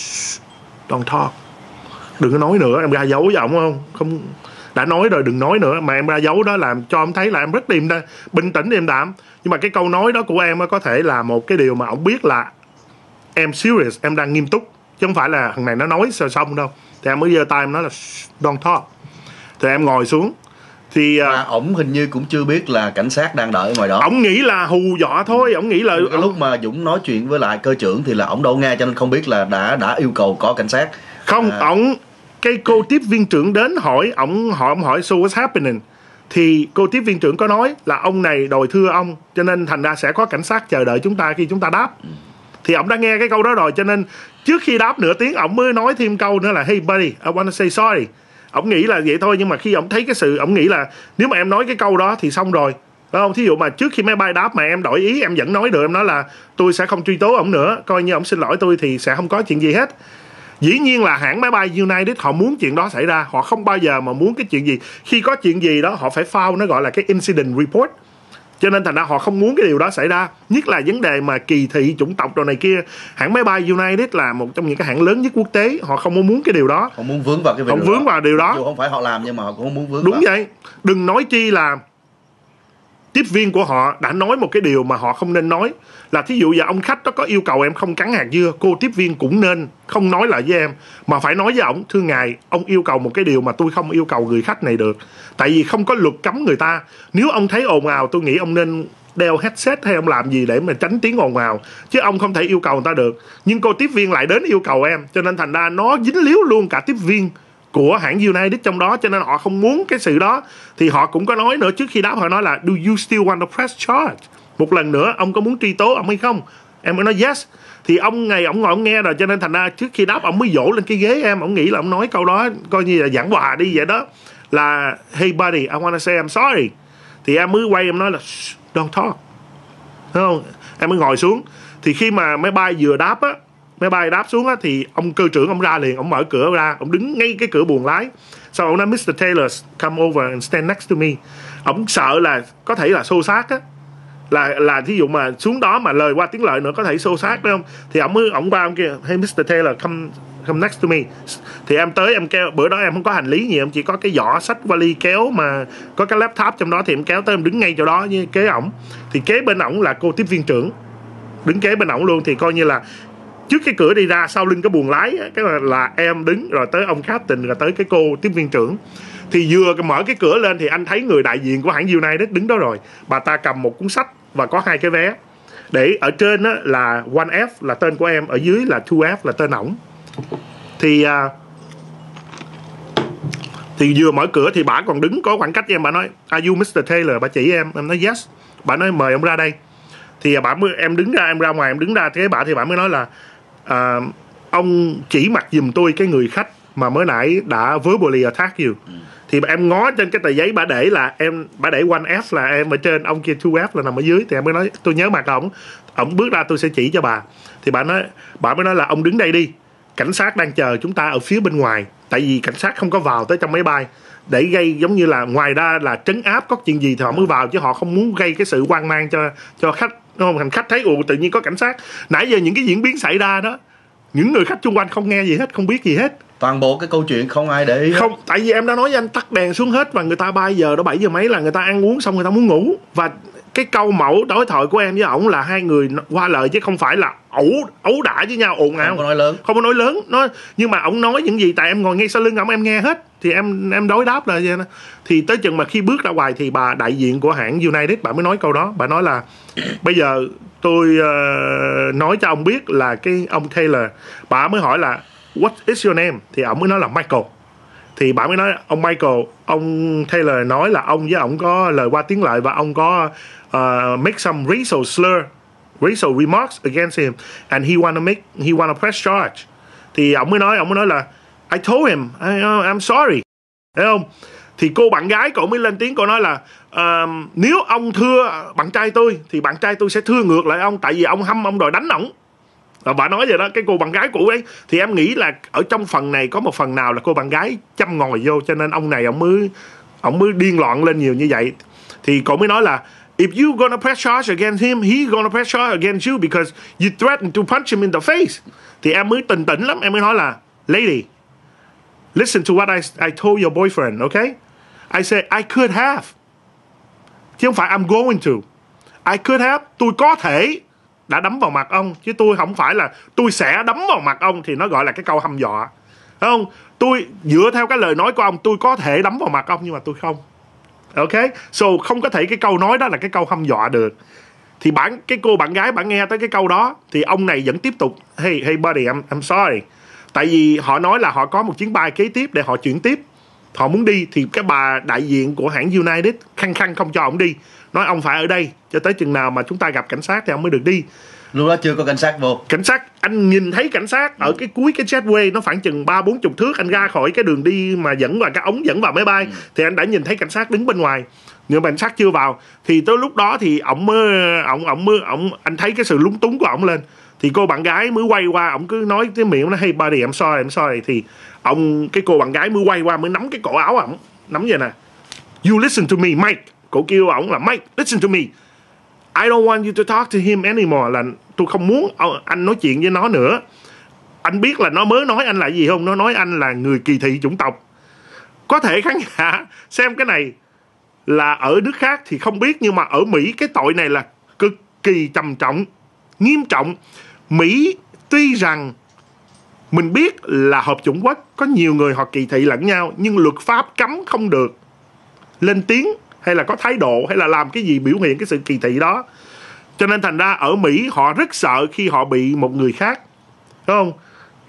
don't talk, đừng có nói nữa. Em ra dấu với ổng không không đã nói rồi đừng nói nữa, mà em ra dấu đó làm cho ông thấy là em rất điềm đa, bình tĩnh điềm đạm. Nhưng mà cái câu nói đó của em có thể là một cái điều mà ông biết là em serious, em đang nghiêm túc, chứ không phải là thằng này nó nói sơ xong đâu. Thì em mới giơ tay em nói là don't talk. Thì em ngồi xuống. Thì mà uh, ổng hình như cũng chưa biết là cảnh sát đang đợi ở ngoài đó. Ổng nghĩ là hù dọa thôi, ổng nghĩ là cái lúc mà Dũng nói chuyện với lại cơ trưởng thì là ổng đâu nghe, cho nên không biết là đã đã yêu cầu có cảnh sát. Không, à... ổng cái cô tiếp viên trưởng đến hỏi ổng, hỏi ổng hỏi so what's happening, thì cô tiếp viên trưởng có nói là ông này đòi thưa ông, cho nên thành ra sẽ có cảnh sát chờ đợi chúng ta khi chúng ta đáp. ừ. Thì ổng đã nghe cái câu đó rồi, cho nên trước khi đáp nửa tiếng ổng mới nói thêm câu nữa là hey buddy, I want to say sorry. Ổng nghĩ là vậy thôi, nhưng mà khi ổng thấy cái sự, ổng nghĩ là nếu mà em nói cái câu đó thì xong rồi, phải không? Thí dụ mà trước khi máy bay đáp mà em đổi ý, em vẫn nói được, em nói là tôi sẽ không truy tố ổng nữa, coi như ổng xin lỗi tôi thì sẽ không có chuyện gì hết. Dĩ nhiên là hãng máy bay United họ muốn chuyện đó xảy ra, họ không bao giờ mà muốn cái chuyện gì, khi có chuyện gì đó họ phải file, nó gọi là cái incident report. Cho nên thành ra họ không muốn cái điều đó xảy ra, nhất là vấn đề mà kỳ thị chủng tộc đồ này kia. Hãng máy bay United là một trong những cái hãng lớn nhất quốc tế, họ không muốn cái điều đó, họ muốn vướng vào cái việc họ vướng đó. vào điều đó. Dù không phải họ làm nhưng mà họ cũng không muốn vướng. Đúng vào. vậy. Đừng nói chi là tiếp viên của họ đã nói một cái điều mà họ không nên nói, là thí dụ giờ ông khách đó có yêu cầu em không cắn hạt dưa, cô tiếp viên cũng nên không nói lại với em, mà phải nói với ổng thưa ngài, ông yêu cầu một cái điều mà tôi không yêu cầu người khách này được, tại vì không có luật cấm người ta. Nếu ông thấy ồn ào, tôi nghĩ ông nên đeo headset hay ông làm gì để mà tránh tiếng ồn ào, chứ ông không thể yêu cầu người ta được. Nhưng cô tiếp viên lại đến yêu cầu em, cho nên thành ra nó dính líu luôn cả tiếp viên của hãng United trong đó, cho nên họ không muốn cái sự đó. Thì họ cũng có nói nữa, trước khi đáp họ nói là do you still want to press charge, một lần nữa ông có muốn truy tố ông hay không? Em mới nói yes. Thì ông ngày ông ngồi ông nghe rồi, cho nên thành ra trước khi đáp ông mới vỗ lên cái ghế em, ông nghĩ là ông nói câu đó coi như là giảng hòa đi vậy đó, là hey buddy, I want to say I'm sorry. Thì em mới quay em nói là don't talk, thấy không? Em mới ngồi xuống. Thì khi mà máy bay vừa đáp á, máy bay đáp xuống á, thì ông cơ trưởng ông ra liền, ông mở cửa ra, ông đứng ngay cái cửa buồng lái. Sau ông nói mít tơ Taylor come over and stand next to me. Ông sợ là có thể là xô xát á, là là thí dụ mà xuống đó mà lời qua tiếng lợi nữa có thể xô xát, phải không? Thì ông mới ông qua ông kia hey mít tơ Taylor come come next to me. Thì em tới em kéo, bữa đó em không có hành lý gì, em chỉ có cái giỏ sách vali kéo mà có cái laptop trong đó, thì em kéo tới em đứng ngay chỗ đó với kế ổng. Thì kế bên ổng là cô tiếp viên trưởng đứng kế bên ổng luôn, thì coi như là trước cái cửa đi ra, sau lưng cái buồng lái cái là, là em đứng, rồi tới ông captain, rồi tới cái cô tiếp viên trưởng. Thì vừa mở cái cửa lên thì anh thấy người đại diện của hãng United đứng đó rồi. Bà ta cầm một cuốn sách và có hai cái vé, để ở trên á, là one F là tên của em, ở dưới là two F là tên ổng. Thì à, thì vừa mở cửa thì bà còn đứng có khoảng cách với em, bà nói are you mít tơ Taylor, bà chỉ em, em nói yes. Bà nói mời ông ra đây. Thì bà mới, em đứng ra, em ra ngoài em đứng ra, thế bà thì bà mới nói là à, ông chỉ mặt giùm tôi cái người khách mà mới nãy đã verbally attack you. ừ. Thì em ngó trên cái tờ giấy bà để là em, bà để one F là em ở trên, ông kia two F là nằm ở dưới. Thì em mới nói tôi nhớ mặt ổng. Ổng bước ra tôi sẽ chỉ cho bà. Thì bà nói, bà mới nói là ông đứng đây đi, cảnh sát đang chờ chúng ta ở phía bên ngoài, tại vì cảnh sát không có vào tới trong máy bay để gây giống như là ngoài ra là trấn áp, có chuyện gì thì họ mới vào, chứ họ không muốn gây cái sự hoang mang cho cho khách, đúng không? Hành khách thấy ồ tự nhiên có cảnh sát. Nãy giờ những cái diễn biến xảy ra đó, những người khách xung quanh không nghe gì hết, không biết gì hết. Toàn bộ cái câu chuyện không ai để ý hết. Không, tại vì em đã nói với anh tắt đèn xuống hết, và người ta bay giờ đó bảy giờ mấy là người ta ăn uống xong người ta muốn ngủ. Và cái câu mẫu đối thoại của em với ổng là hai người qua lời, chứ không phải là ẩu ẩu đả với nhau ồn ào. Không có nói lớn. Không có nói lớn. Nói, nhưng mà ổng nói những gì, tại em ngồi ngay sau lưng ổng em nghe hết, thì em em đối đáp là vậy đó. Thì tới chừng mà khi bước ra ngoài thì bà đại diện của hãng United bà mới nói câu đó. Bà nói là bây giờ tôi uh, nói cho ông biết là cái ông Taylor. Bà mới hỏi là what is your name? Thì ổng mới nói là Michael. Thì bà mới nói ông Michael, ông Taylor nói là ông với ổng có lời qua tiếng lại, và ông có uh, make some racial slur, racial remarks against him, and he wanna make, he wanna press charge. Thì ổng mới nói, ổng mới nói là I told him I, uh, I'm sorry, thấy không? Thì cô bạn gái cậu mới lên tiếng, cô nói là uh, nếu ông thưa bạn trai tôi thì bạn trai tôi sẽ thưa ngược lại ông, tại vì ông hâm ông đòi đánh ổng. Và bà nói vậy đó, cái cô bạn gái cũ ấy. Thì em nghĩ là ở trong phần này có một phần nào là cô bạn gái châm ngòi vô, cho nên ông này ông mới ông mới điên loạn lên nhiều như vậy. Thì cậu mới nói là if you gonna press charge against him, he gonna press charge against you because you threatened to punch him in the face. Thì em mới tỉnh tỉnh lắm, em mới nói là lady, listen to what I, I told your boyfriend, okay? I said I could have, chứ không phải I'm going to. I could have, tôi có thể đã đấm vào mặt ông, chứ tôi không phải là tôi sẽ đấm vào mặt ông, thì nó gọi là cái câu hăm dọa, phải không? Tôi dựa theo cái lời nói của ông, tôi có thể đấm vào mặt ông nhưng mà tôi không. Ok, so không có thể cái câu nói đó là cái câu hăm dọa được. Thì bạn cái cô bạn gái bạn nghe tới cái câu đó thì ông này vẫn tiếp tục hey hey buddy, I'm I'm sorry. Tại vì họ nói là họ có một chuyến bay kế tiếp để họ chuyển tiếp, họ muốn đi, thì cái bà đại diện của hãng United khăng khăng không cho ông đi, nói ông phải ở đây cho tới chừng nào mà chúng ta gặp cảnh sát thì ông mới được đi. Lúc đó chưa có cảnh sát vô. Cảnh sát, anh nhìn thấy cảnh sát ở cái cuối cái jetway, nó khoảng chừng ba bốn chục thước, anh ra khỏi cái đường đi mà dẫn vào cái ống dẫn vào máy bay, ừ. thì anh đã nhìn thấy cảnh sát đứng bên ngoài, nhưng mà cảnh sát chưa vào. Thì tới lúc đó thì ổng mới ổng ổng mới ổng anh thấy cái sự lúng túng của ổng lên, thì cô bạn gái mới quay qua, ổng cứ nói cái miệng nó hey buddy I'm sorry I'm sorry. Thì ông cái cô bạn gái mới quay qua mới nắm cái cổ áo ổng, nắm vậy nè, you listen to me Mike. Cổ kêu ổng là Mike listen to me, I don't want you to talk to him anymore, là tôi không muốn anh nói chuyện với nó nữa. Anh biết là nó mới nói anh là gì không? Nó nói anh là người kỳ thị chủng tộc. Có thể khán giả xem cái này là ở nước khác thì không biết, nhưng mà ở Mỹ cái tội này là cực kỳ trầm trọng, nghiêm trọng. Mỹ tuy rằng mình biết là hợp chủng quốc, có nhiều người họ kỳ thị lẫn nhau, nhưng luật pháp cấm không được lên tiếng hay là có thái độ hay là làm cái gì biểu hiện cái sự kỳ thị đó. Cho nên thành ra ở Mỹ họ rất sợ khi họ bị một người khác, đúng không,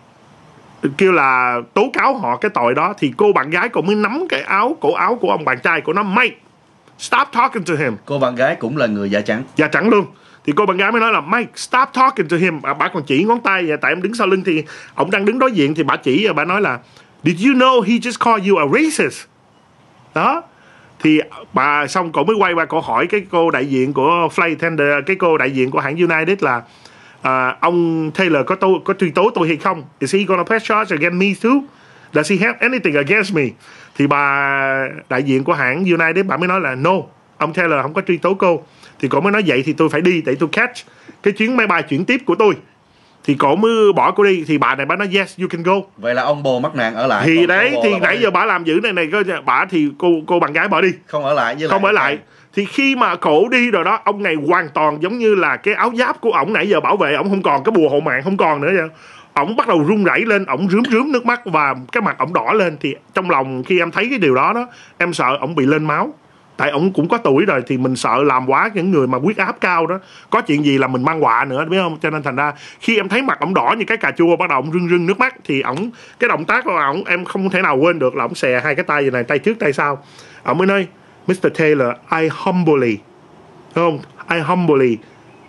kêu là tố cáo họ cái tội đó. Thì cô bạn gái cũng mới nắm cái áo, cổ áo của ông bạn trai của nó, Mike stop talking to him. Cô bạn gái cũng là người da trắng. Da trắng luôn. Thì cô bạn gái mới nói là Mike stop talking to him. Bà còn chỉ ngón tay vậy, tại em đứng sau lưng thì ông đang đứng đối diện, thì bà chỉ, bà nói là did you know he just called you a racist. Đó. Thì bà xong cổ mới quay qua cổ hỏi cái cô đại diện của flight attendant, cái cô đại diện của hãng United là à, ông Taylor có tôi có truy tố tôi hay không? Is he gonna press charge against me too? Does he have anything against me? Thì bà đại diện của hãng United bà mới nói là no, ông Taylor không có truy tố cô. Thì cổ mới nói vậy thì tôi phải đi để tôi catch cái chuyến máy bay chuyển tiếp của tôi. Thì cổ mới bỏ cô đi. Thì bà này bà nói yes you can go. Vậy là ông bồ mắc nạn ở lại. Thì đấy, thì nãy giờ bà làm giữ này này, bà thì cô cô bạn gái bỏ đi, không ở lại với không lại ở lại. Thì khi mà cổ đi rồi đó, ông này hoàn toàn giống như là cái áo giáp của ổng nãy giờ bảo vệ ổng không còn, cái bùa hộ mạng không còn nữa vậy. Ổng bắt đầu run rẩy lên, ổng rướm rướm nước mắt và cái mặt ổng đỏ lên. Thì trong lòng khi em thấy cái điều đó đó, em sợ ổng bị lên máu. Tại ổng cũng có tuổi rồi, thì mình sợ làm quá những người mà huyết áp cao đó, có chuyện gì là mình mang họa nữa, biết không? Cho nên thành ra khi em thấy mặt ổng đỏ như cái cà chua, bắt đầu ổng rưng rưng nước mắt, thì ổng cái động tác của ổng em không thể nào quên được là ổng xè hai cái tay vậy này, tay trước tay sau. Ổng mới nói mít-tơ Taylor, I humbly, không, I humbly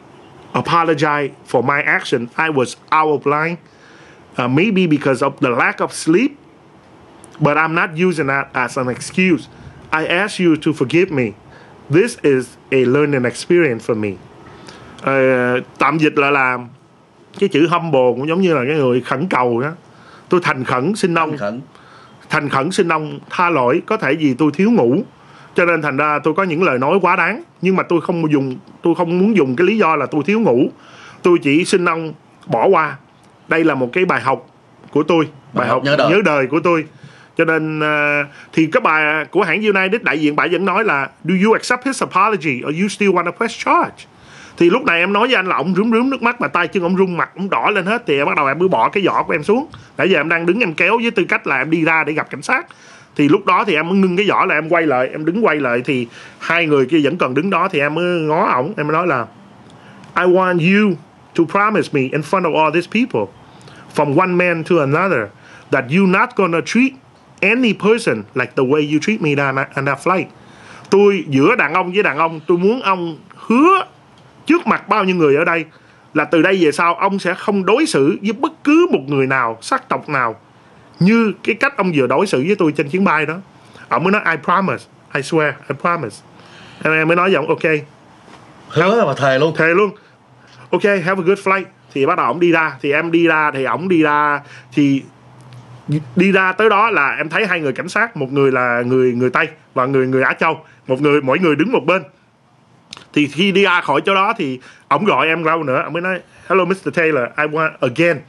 apologize for my action. I was out of line, uh, maybe because of the lack of sleep, but I'm not using that as an excuse. I ask you to forgive me. This is a learning experience for me. Uh, tạm dịch lại là cái chữ humble cũng giống như là cái người khẩn cầu đó. Tôi thành khẩn xin ông, thành khẩn, thành khẩn xin ông tha lỗi, có thể vì tôi thiếu ngủ, cho nên thành ra tôi có những lời nói quá đáng, nhưng mà tôi không dùng, tôi không muốn dùng cái lý do là tôi thiếu ngủ. Tôi chỉ xin ông bỏ qua. Đây là một cái bài học của tôi, bài, bài học, học nhớ, đời. nhớ đời của tôi. Cho nên uh, thì cái bà của hãng United đại diện bà vẫn nói là do you accept his apology or you still want to press charge? Thì lúc này em nói với anh là ông rướm rướm nước mắt mà tay chân ông rung, mặt ông đỏ lên hết, thì em bắt đầu em mới bỏ cái giỏ của em xuống. Nãy giờ em đang đứng em kéo với tư cách là em đi ra để gặp cảnh sát. Thì lúc đó thì em mới ngưng cái giỏ là em quay lại, em đứng quay lại, thì hai người kia vẫn còn đứng đó, thì em mới ngó ổng, em mới nói là I want you to promise me in front of all these people from one man to another that you not gonna treat any person like the way you treat me on that flight. Tôi giữa đàn ông với đàn ông, tôi muốn ông hứa trước mặt bao nhiêu người ở đây là từ đây về sau ông sẽ không đối xử với bất cứ một người nào, sắc tộc nào như cái cách ông vừa đối xử với tôi trên chuyến bay đó. Ông mới nói I promise, I swear, I promise. Em mới nói giọng ok, hứa mà thề luôn. Thề luôn. Ok, have a good flight. Thì bắt đầu ổng đi ra. Thì em đi ra thì ổng đi ra. Thì đi ra tới đó là em thấy hai người cảnh sát, một người là người người Tây và người người Á Châu, một người mỗi người đứng một bên. Thì khi đi ra khỏi chỗ đó thì ổng gọi em lâu nữa, ổng mới nói hello mister Taylor, I want again,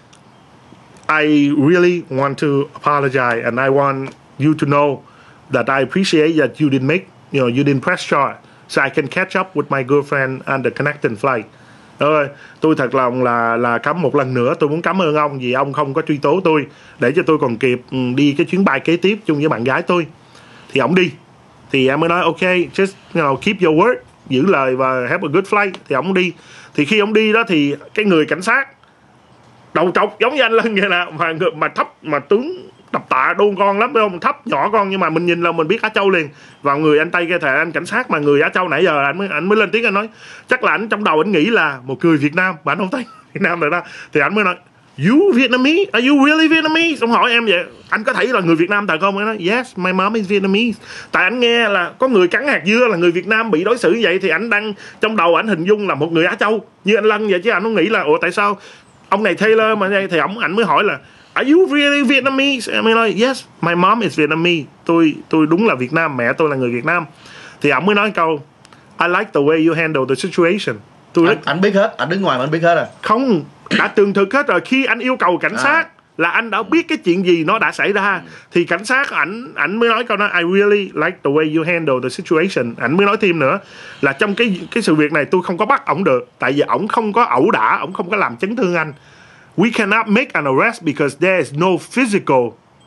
I really want to apologize and I want you to know that I appreciate that you didn't make, you know, you didn't press charge, so I can catch up with my girlfriend on the connecting flight. Rồi, tôi thật lòng là là cảm một lần nữa tôi muốn cảm ơn ông vì ông không có truy tố tôi để cho tôi còn kịp đi cái chuyến bay kế tiếp chung với bạn gái tôi. Thì ổng đi. Thì em mới nói ok, just you know, keep your word, giữ lời và have a good flight. Thì ổng đi. Thì khi ổng đi đó thì cái người cảnh sát đầu trọc giống như anh Lân vậy nè, mà mà thấp mà tướng tập tạ đôn con lắm, phải không? Thấp nhỏ con nhưng mà mình nhìn là mình biết Á Châu liền. Vào người anh Tây kia thề anh cảnh sát mà người Á Châu nãy giờ anh mới anh mới lên tiếng, anh nói chắc là anh trong đầu anh nghĩ là một người Việt Nam mà anh không thấy Việt Nam rồi đó. Thì anh mới nói you Vietnamese, are you really Vietnamese? Ông hỏi em vậy, anh có thấy là người Việt Nam thật không? Anh nói yes, my mom is Vietnamese. Tại anh nghe là có người cắn hạt dưa là người Việt Nam bị đối xử như vậy thì anh đang trong đầu anh hình dung là một người Á Châu như anh Lân vậy, chứ anh không nghĩ là ủa tại sao ông này Taylor mà vậy. Thì ông ảnh mới hỏi là are you really Vietnamese? Em nói yes, my mom is Vietnamese. Tôi tôi đúng là Việt Nam, mẹ tôi là người Việt Nam. Thì ông mới nói câu I like the way you handle the situation. Tôi anh, anh biết hết, anh đứng ngoài mà anh biết hết à? Không, đã tường thực hết rồi. Khi anh yêu cầu cảnh sát à. là anh đã biết cái chuyện gì nó đã xảy ra. Ừ. Thì cảnh sát ảnh ảnh mới nói câu đó I really like the way you handle the situation. Ảnh mới nói thêm nữa là trong cái cái sự việc này tôi không có bắt ổng được, tại vì ổng không có ẩu đả, ổng không có làm chấn thương anh. We cannot make an arrest because there is no physical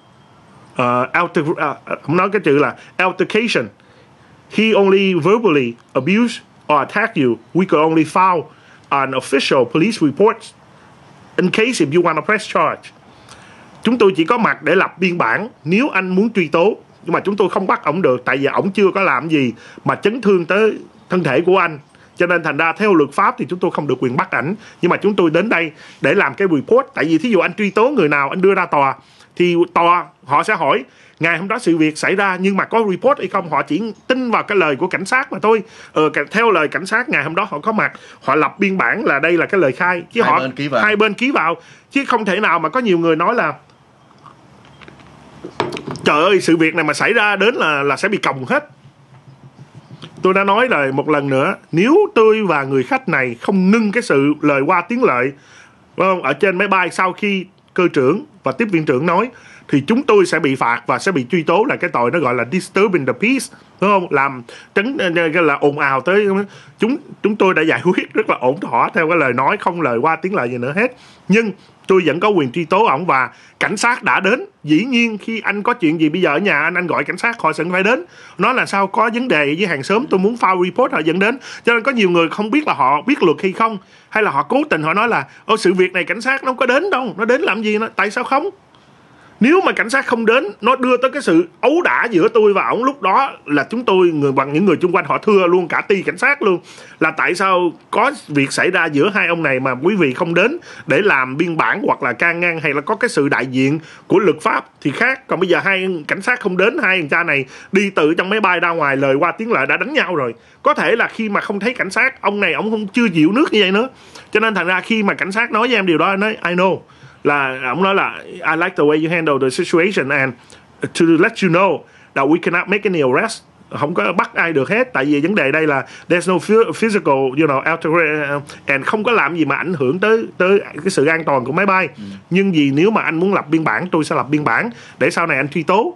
uh, alter, uh, ông nói cái chữ là altercation. He only verbally abused or attacked you. We could only file an official police report in case if you want to press charge. Chúng tôi chỉ có mặt để lập biên bản nếu anh muốn truy tố, nhưng mà chúng tôi không bắt ổng được tại vì ổng chưa có làm gì mà chấn thương tới thân thể của anh. Cho nên thành ra theo luật pháp thì chúng tôi không được quyền bắt ảnh. Nhưng mà chúng tôi đến đây để làm cái report. Tại vì thí dụ anh truy tố người nào, anh đưa ra tòa thì tòa họ sẽ hỏi ngày hôm đó sự việc xảy ra nhưng mà có report hay không. Họ chỉ tin vào cái lời của cảnh sát mà thôi. ờ, Theo lời cảnh sát ngày hôm đó họ có mặt, họ lập biên bản là đây là cái lời khai, chứ hai họ bên ký vào. hai bên ký vào. Chứ không thể nào mà có nhiều người nói là trời ơi sự việc này mà xảy ra đến là là sẽ bị còng hết. Tôi đã nói rồi một lần nữa, nếu tôi và người khách này không ngưng cái sự lời qua tiếng lại không, ở trên máy bay sau khi cơ trưởng và tiếp viên trưởng nói thì chúng tôi sẽ bị phạt và sẽ bị truy tố là cái tội nó gọi là disturbing the peace, đúng không? Làm trấn là ồn ào tới chúng chúng tôi đã giải quyết rất là ổn thỏa theo cái lời nói, không lời qua tiếng lại gì nữa hết. Nhưng tôi vẫn có quyền truy tố ổng và cảnh sát đã đến. Dĩ nhiên khi anh có chuyện gì bây giờ ở nhà anh anh gọi cảnh sát họ sẽ phải đến. Nói là sao có vấn đề với hàng xóm tôi muốn file report họ dẫn đến. Cho nên có nhiều người không biết là họ biết luật hay không, hay là họ cố tình họ nói là ô sự việc này cảnh sát nó không có đến đâu, nó đến làm gì, nó tại sao không? Nếu mà cảnh sát không đến, nó đưa tới cái sự ấu đả giữa tôi và ổng, lúc đó là chúng tôi người bằng những người chung quanh họ thưa luôn cả ty cảnh sát luôn là tại sao có việc xảy ra giữa hai ông này mà quý vị không đến để làm biên bản hoặc là can ngăn hay là có cái sự đại diện của luật pháp thì khác. Còn bây giờ hai cảnh sát không đến, hai thằng cha này đi tự trong máy bay ra ngoài lời qua tiếng lại đã đánh nhau rồi. Có thể là khi mà không thấy cảnh sát, ông này ông không chưa chịu nước như vậy nữa. Cho nên thành ra khi mà cảnh sát nói với em điều đó, anh nói I know, là ông nói là I like the way you handle the situation and to let you know that we cannot make any arrest. Không có bắt ai được hết, tại vì vấn đề đây là there's no physical, you know, alteration and không có làm gì mà ảnh hưởng tới tới cái sự an toàn của máy bay. Ừ. Nhưng vì nếu mà anh muốn lập biên bản, tôi sẽ lập biên bản để sau này anh truy tố.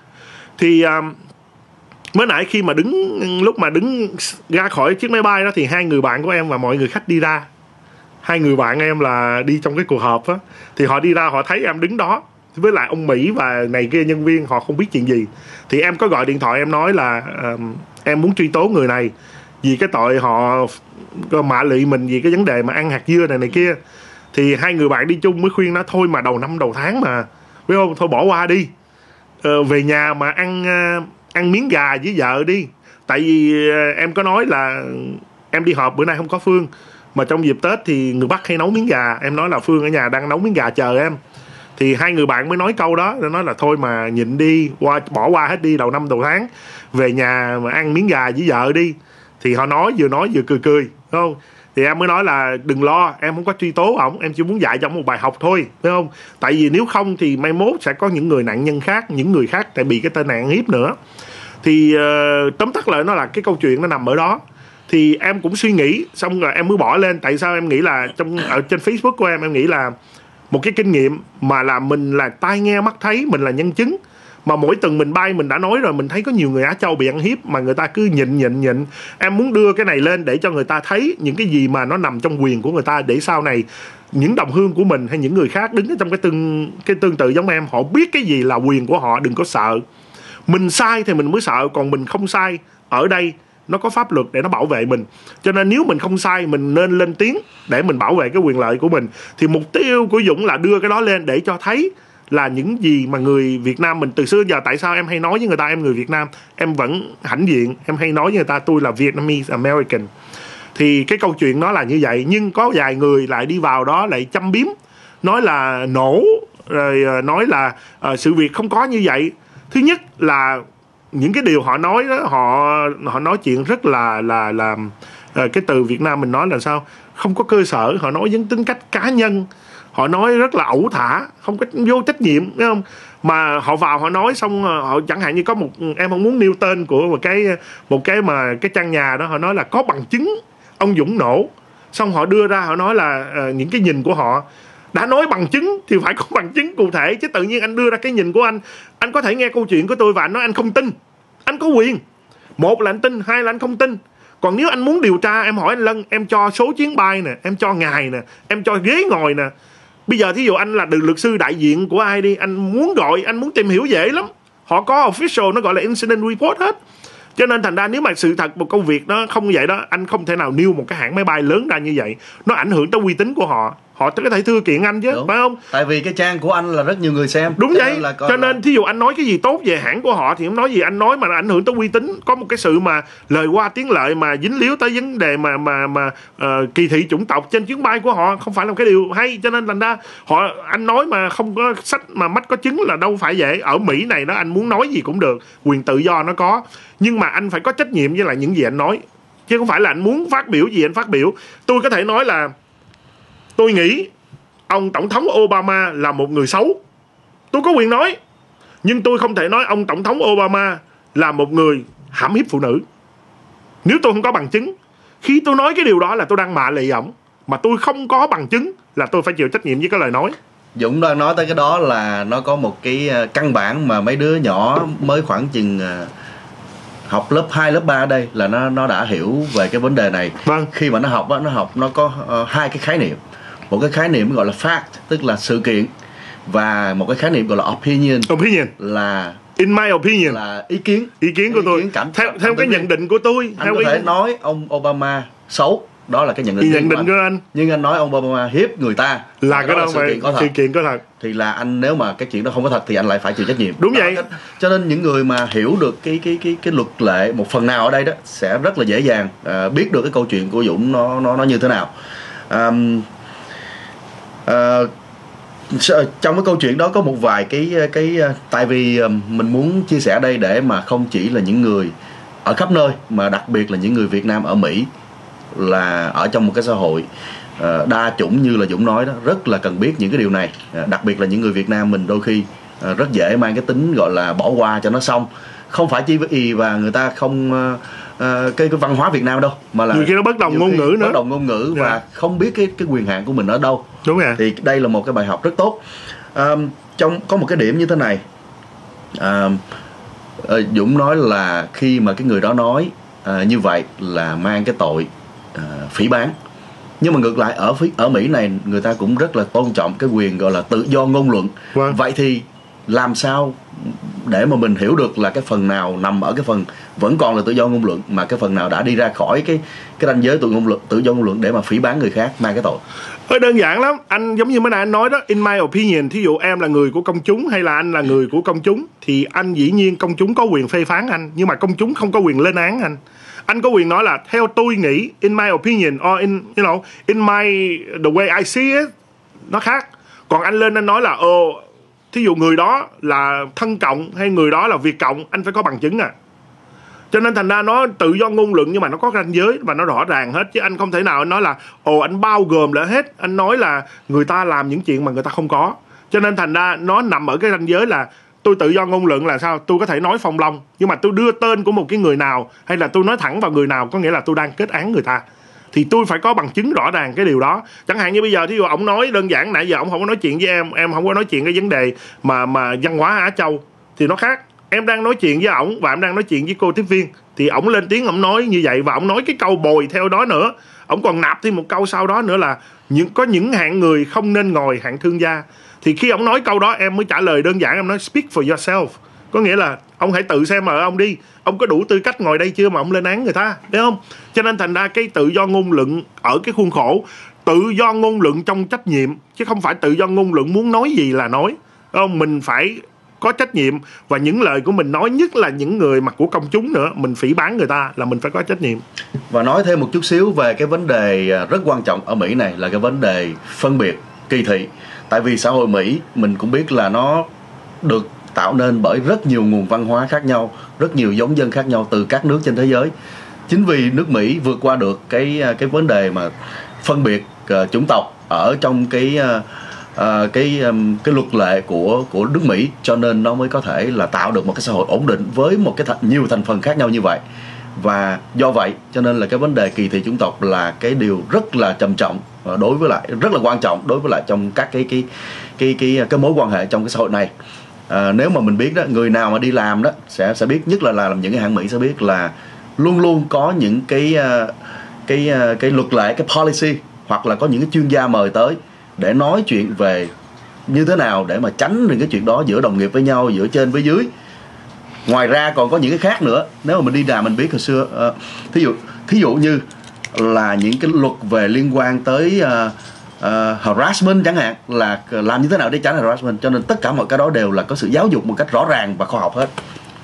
Thì um, mới nãy khi mà đứng lúc mà đứng ra khỏi chiếc máy bay đó thì hai người bạn của em và mọi người khách đi ra. Hai người bạn em là đi trong cái cuộc họp á, thì họ đi ra họ thấy em đứng đó với lại ông Mỹ và này kia nhân viên, họ không biết chuyện gì. Thì em có gọi điện thoại em nói là um, em muốn truy tố người này vì cái tội họ mạ lị mình vì cái vấn đề mà ăn hạt dưa này này kia. Thì hai người bạn đi chung mới khuyên nó thôi mà đầu năm đầu tháng mà, biết không, thôi bỏ qua đi, ờ, về nhà mà ăn uh, ăn miếng gà với vợ đi. Tại vì uh, em có nói là em đi họp bữa nay không có Phương, mà trong dịp Tết thì người Bắc hay nấu miếng gà. Em nói là Phương ở nhà đang nấu miếng gà chờ em. Thì hai người bạn mới nói câu đó, nói là thôi mà nhịn đi, qua bỏ qua hết đi, đầu năm đầu tháng về nhà mà ăn miếng gà với vợ đi. Thì họ nói vừa nói vừa cười cười, đúng không? Thì em mới nói là đừng lo, em không có truy tố ổng, em chỉ muốn dạy cho ổng một bài học thôi, phải không? Tại vì nếu không thì mai mốt sẽ có những người nạn nhân khác, những người khác tại bị cái tên nạn hiếp nữa. Thì uh, tóm tắt lại nó là cái câu chuyện nó nằm ở đó. Thì em cũng suy nghĩ, xong rồi em mới bỏ lên. Tại sao em nghĩ là trong ở trên Facebook của em, em nghĩ là một cái kinh nghiệm mà là mình là tai nghe mắt thấy, mình là nhân chứng. Mà mỗi tuần mình bay mình đã nói rồi, mình thấy có nhiều người Á Châu bị ăn hiếp mà người ta cứ nhịn nhịn nhịn. Em muốn đưa cái này lên để cho người ta thấy những cái gì mà nó nằm trong quyền của người ta, để sau này những đồng hương của mình hay những người khác đứng ở trong cái tương cái tương tự giống em, họ biết cái gì là quyền của họ, đừng có sợ. Mình sai thì mình mới sợ, còn mình không sai, ở đây nó có pháp luật để nó bảo vệ mình. Cho nên nếu mình không sai, mình nên lên tiếng để mình bảo vệ cái quyền lợi của mình. Thì mục tiêu của Dũng là đưa cái đó lên để cho thấy là những gì mà người Việt Nam mình từ xưa giờ, tại sao em hay nói với người ta em người Việt Nam, em vẫn hãnh diện, em hay nói với người ta tôi là Vietnamese American. Thì cái câu chuyện nó là như vậy. Nhưng có vài người lại đi vào đó lại châm biếm, nói là nổ, rồi nói là uh, sự việc không có như vậy. Thứ nhất là những cái điều họ nói đó, họ họ nói chuyện rất là là là uh, cái từ Việt Nam mình nói là sao, không có cơ sở. Họ nói với tính cách cá nhân, họ nói rất là ẩu thả, không có vô trách nhiệm, thấy không? Mà họ vào họ nói xong, họ chẳng hạn như có một, em không muốn nêu tên của một cái một cái mà cái căn nhà đó, họ nói là có bằng chứng ông Dũng nổ. Xong họ đưa ra họ nói là uh, những cái nhìn của họ. Đã nói bằng chứng thì phải có bằng chứng cụ thể, chứ tự nhiên anh đưa ra cái nhìn của anh. Anh có thể nghe câu chuyện của tôi và anh nói anh không tin, anh có quyền. Một là anh tin, hai là anh không tin. Còn nếu anh muốn điều tra, em hỏi anh Lân, em cho số chuyến bay nè, em cho ngày nè, em cho ghế ngồi nè. Bây giờ thí dụ anh là luật sư đại diện của ai đi, anh muốn gọi, anh muốn tìm hiểu dễ lắm. Họ có official, nó gọi là incident report hết. Cho nên thành ra nếu mà sự thật một công việc nó không như vậy đó, anh không thể nào nêu một cái hãng máy bay lớn ra như vậy. Nó ảnh hưởng tới uy tín của họ. Họ có thể thư kiện anh chứ, đúng, phải không? Tại vì cái trang của anh là rất nhiều người xem. Đúng vậy. Nên cho nên là... thí dụ anh nói cái gì tốt về hãng của họ thì không nói gì, anh nói mà ảnh hưởng tới uy tín. Có một cái sự mà lời qua tiếng lợi mà dính líu tới vấn đề mà mà mà uh, kỳ thị chủng tộc trên chuyến bay của họ, không phải là một cái điều hay. Cho nên thành ra họ anh nói mà không có sách mà mắt có chứng là đâu phải vậy. Ở Mỹ này đó, anh muốn nói gì cũng được, quyền tự do nó có, nhưng mà anh phải có trách nhiệm với lại những gì anh nói, chứ không phải là anh muốn phát biểu gì anh phát biểu. Tôi có thể nói là tôi nghĩ ông Tổng thống Obama là một người xấu, tôi có quyền nói. Nhưng tôi không thể nói ông Tổng thống Obama là một người hãm hiếp phụ nữ nếu tôi không có bằng chứng. Khi tôi nói cái điều đó là tôi đang mạ lị ổng, mà tôi không có bằng chứng là tôi phải chịu trách nhiệm với cái lời nói. Dũng đang nói tới cái đó là nó có một cái căn bản mà mấy đứa nhỏ mới khoảng chừng học lớp hai, lớp ba ở đây là nó nó đã hiểu về cái vấn đề này. Vâng. Khi mà nó học đó, nó học nó có uh, hai cái khái niệm. Một cái khái niệm gọi là fact, tức là sự kiện, và một cái khái niệm gọi là opinion. Opinion là in my opinion, là ý kiến. Ý kiến của ý tôi. Kiến cảm, theo cảm, theo cái nhận định của tôi. Anh theo có cái... thể nói ông Obama xấu, đó là cái nhận định, nhận định của, của anh. Nhưng anh nói ông Obama hiếp người ta là cái đó, đó là sự kiện có thật. Sự kiện có thật. Thì là anh, nếu mà cái chuyện đó không có thật thì anh lại phải chịu trách nhiệm. Đúng đó, vậy. Cái, cho nên những người mà hiểu được cái cái cái cái luật lệ một phần nào ở đây đó sẽ rất là dễ dàng uh, biết được cái câu chuyện của Dũng nó nó nó như thế nào. Um, uh, trong cái câu chuyện đó có một vài cái cái tại vì mình muốn chia sẻ đây để mà không chỉ là những người ở khắp nơi, mà đặc biệt là những người Việt Nam ở Mỹ, là ở trong một cái xã hội uh, đa chủng như là Dũng nói đó, rất là cần biết những cái điều này. Uh, đặc biệt là những người Việt Nam mình đôi khi uh, rất dễ mang cái tính gọi là bỏ qua cho nó xong, không phải chi vì và người ta không uh, uh, cái cái văn hóa Việt Nam đâu, mà là nhiều khi nó bất đồng ngôn ngữ nữa, bất đồng ngôn ngữ yeah. Và không biết cái cái quyền hạn của mình ở đâu. Đúng rồi. Thì đây là một cái bài học rất tốt. Um, trong có một cái điểm như thế này, uh, uh, Dũng nói là khi mà cái người đó nói uh, như vậy là mang cái tội uh, phỉ báng. Nhưng mà ngược lại ở phía ở Mỹ này người ta cũng rất là tôn trọng cái quyền gọi là tự do ngôn luận. Vâng. Vậy thì làm sao để mà mình hiểu được là cái phần nào nằm ở cái phần vẫn còn là tự do ngôn luận, mà cái phần nào đã đi ra khỏi cái cái ranh giới tự ngôn luận, tự do ngôn luận để mà phỉ báng người khác, mang cái tội? Hơi đơn giản lắm. Anh giống như mấy anh nói đó, in my opinion, thí dụ em là người của công chúng hay là anh là người của công chúng, thì anh dĩ nhiên công chúng có quyền phê phán anh, nhưng mà công chúng không có quyền lên án anh. Anh có quyền nói là theo tôi nghĩ, in my opinion, or in you know in my the way I see it, nó khác. Còn anh lên anh nói là ồ thí dụ người đó là thân cộng hay người đó là Việt cộng, anh phải có bằng chứng à. Cho nên thành ra nó tự do ngôn luận nhưng mà nó có ranh giới và nó rõ ràng hết. Chứ anh không thể nào anh nói là ồ anh bao gồm lại hết, anh nói là người ta làm những chuyện mà người ta không có. Cho nên thành ra nó nằm ở cái ranh giới là tôi tự do ngôn luận là sao? Tôi có thể nói phong long, nhưng mà tôi đưa tên của một cái người nào hay là tôi nói thẳng vào người nào, có nghĩa là tôi đang kết án người ta. Thì tôi phải có bằng chứng rõ ràng cái điều đó. Chẳng hạn như bây giờ thí dụ ông nói đơn giản, nãy giờ ông không có nói chuyện với em, em không có nói chuyện cái vấn đề mà mà văn hóa Á Châu thì nó khác. Em đang nói chuyện với ổng và em đang nói chuyện với cô tiếp viên, thì ổng lên tiếng ổng nói như vậy và ổng nói cái câu bồi theo đó nữa. Ổng còn nạp thêm một câu sau đó nữa là những có những hạng người không nên ngồi hạng thương gia. Thì khi ổng nói câu đó em mới trả lời đơn giản, em nói speak for yourself. Có nghĩa là ông hãy tự xem ở ông đi, ông có đủ tư cách ngồi đây chưa mà ông lên án người ta, đúng không? Cho nên thành ra cái tự do ngôn luận ở cái khuôn khổ tự do ngôn luận trong trách nhiệm, chứ không phải tự do ngôn luận muốn nói gì là nói, đúng không? Mình phải có trách nhiệm và những lời của mình nói, nhất là những người mặt của công chúng nữa, mình phỉ báng người ta là mình phải có trách nhiệm. Và nói thêm một chút xíu về cái vấn đề rất quan trọng ở Mỹ này là cái vấn đề phân biệt, kỳ thị. Tại vì xã hội Mỹ mình cũng biết là nó được tạo nên bởi rất nhiều nguồn văn hóa khác nhau, rất nhiều giống dân khác nhau từ các nước trên thế giới. Chính vì nước Mỹ vượt qua được cái cái vấn đề mà phân biệt uh, chủng tộc ở trong cái uh, uh, cái um, cái luật lệ của của nước Mỹ, cho nên nó mới có thể là tạo được một cái xã hội ổn định với một cái th- nhiều thành phần khác nhau như vậy. Và do vậy cho nên là cái vấn đề kỳ thị chủng tộc là cái điều rất là trầm trọng, đối với lại rất là quan trọng đối với lại trong các cái cái cái cái cái mối quan hệ trong cái xã hội này. À, nếu mà mình biết đó, người nào mà đi làm đó sẽ sẽ biết, nhất là làm những cái hãng Mỹ sẽ biết là luôn luôn có những cái cái cái luật lệ, cái policy, hoặc là có những cái chuyên gia mời tới để nói chuyện về như thế nào để mà tránh những cái chuyện đó giữa đồng nghiệp với nhau, giữa trên với dưới. Ngoài ra còn có những cái khác nữa. Nếu mà mình đi làm mình biết hồi xưa, uh, thí dụ thí dụ như là những cái luật về liên quan tới uh, uh, harassment chẳng hạn, là làm như thế nào để tránh harassment. Cho nên tất cả mọi cái đó đều là có sự giáo dục một cách rõ ràng và khoa học hết.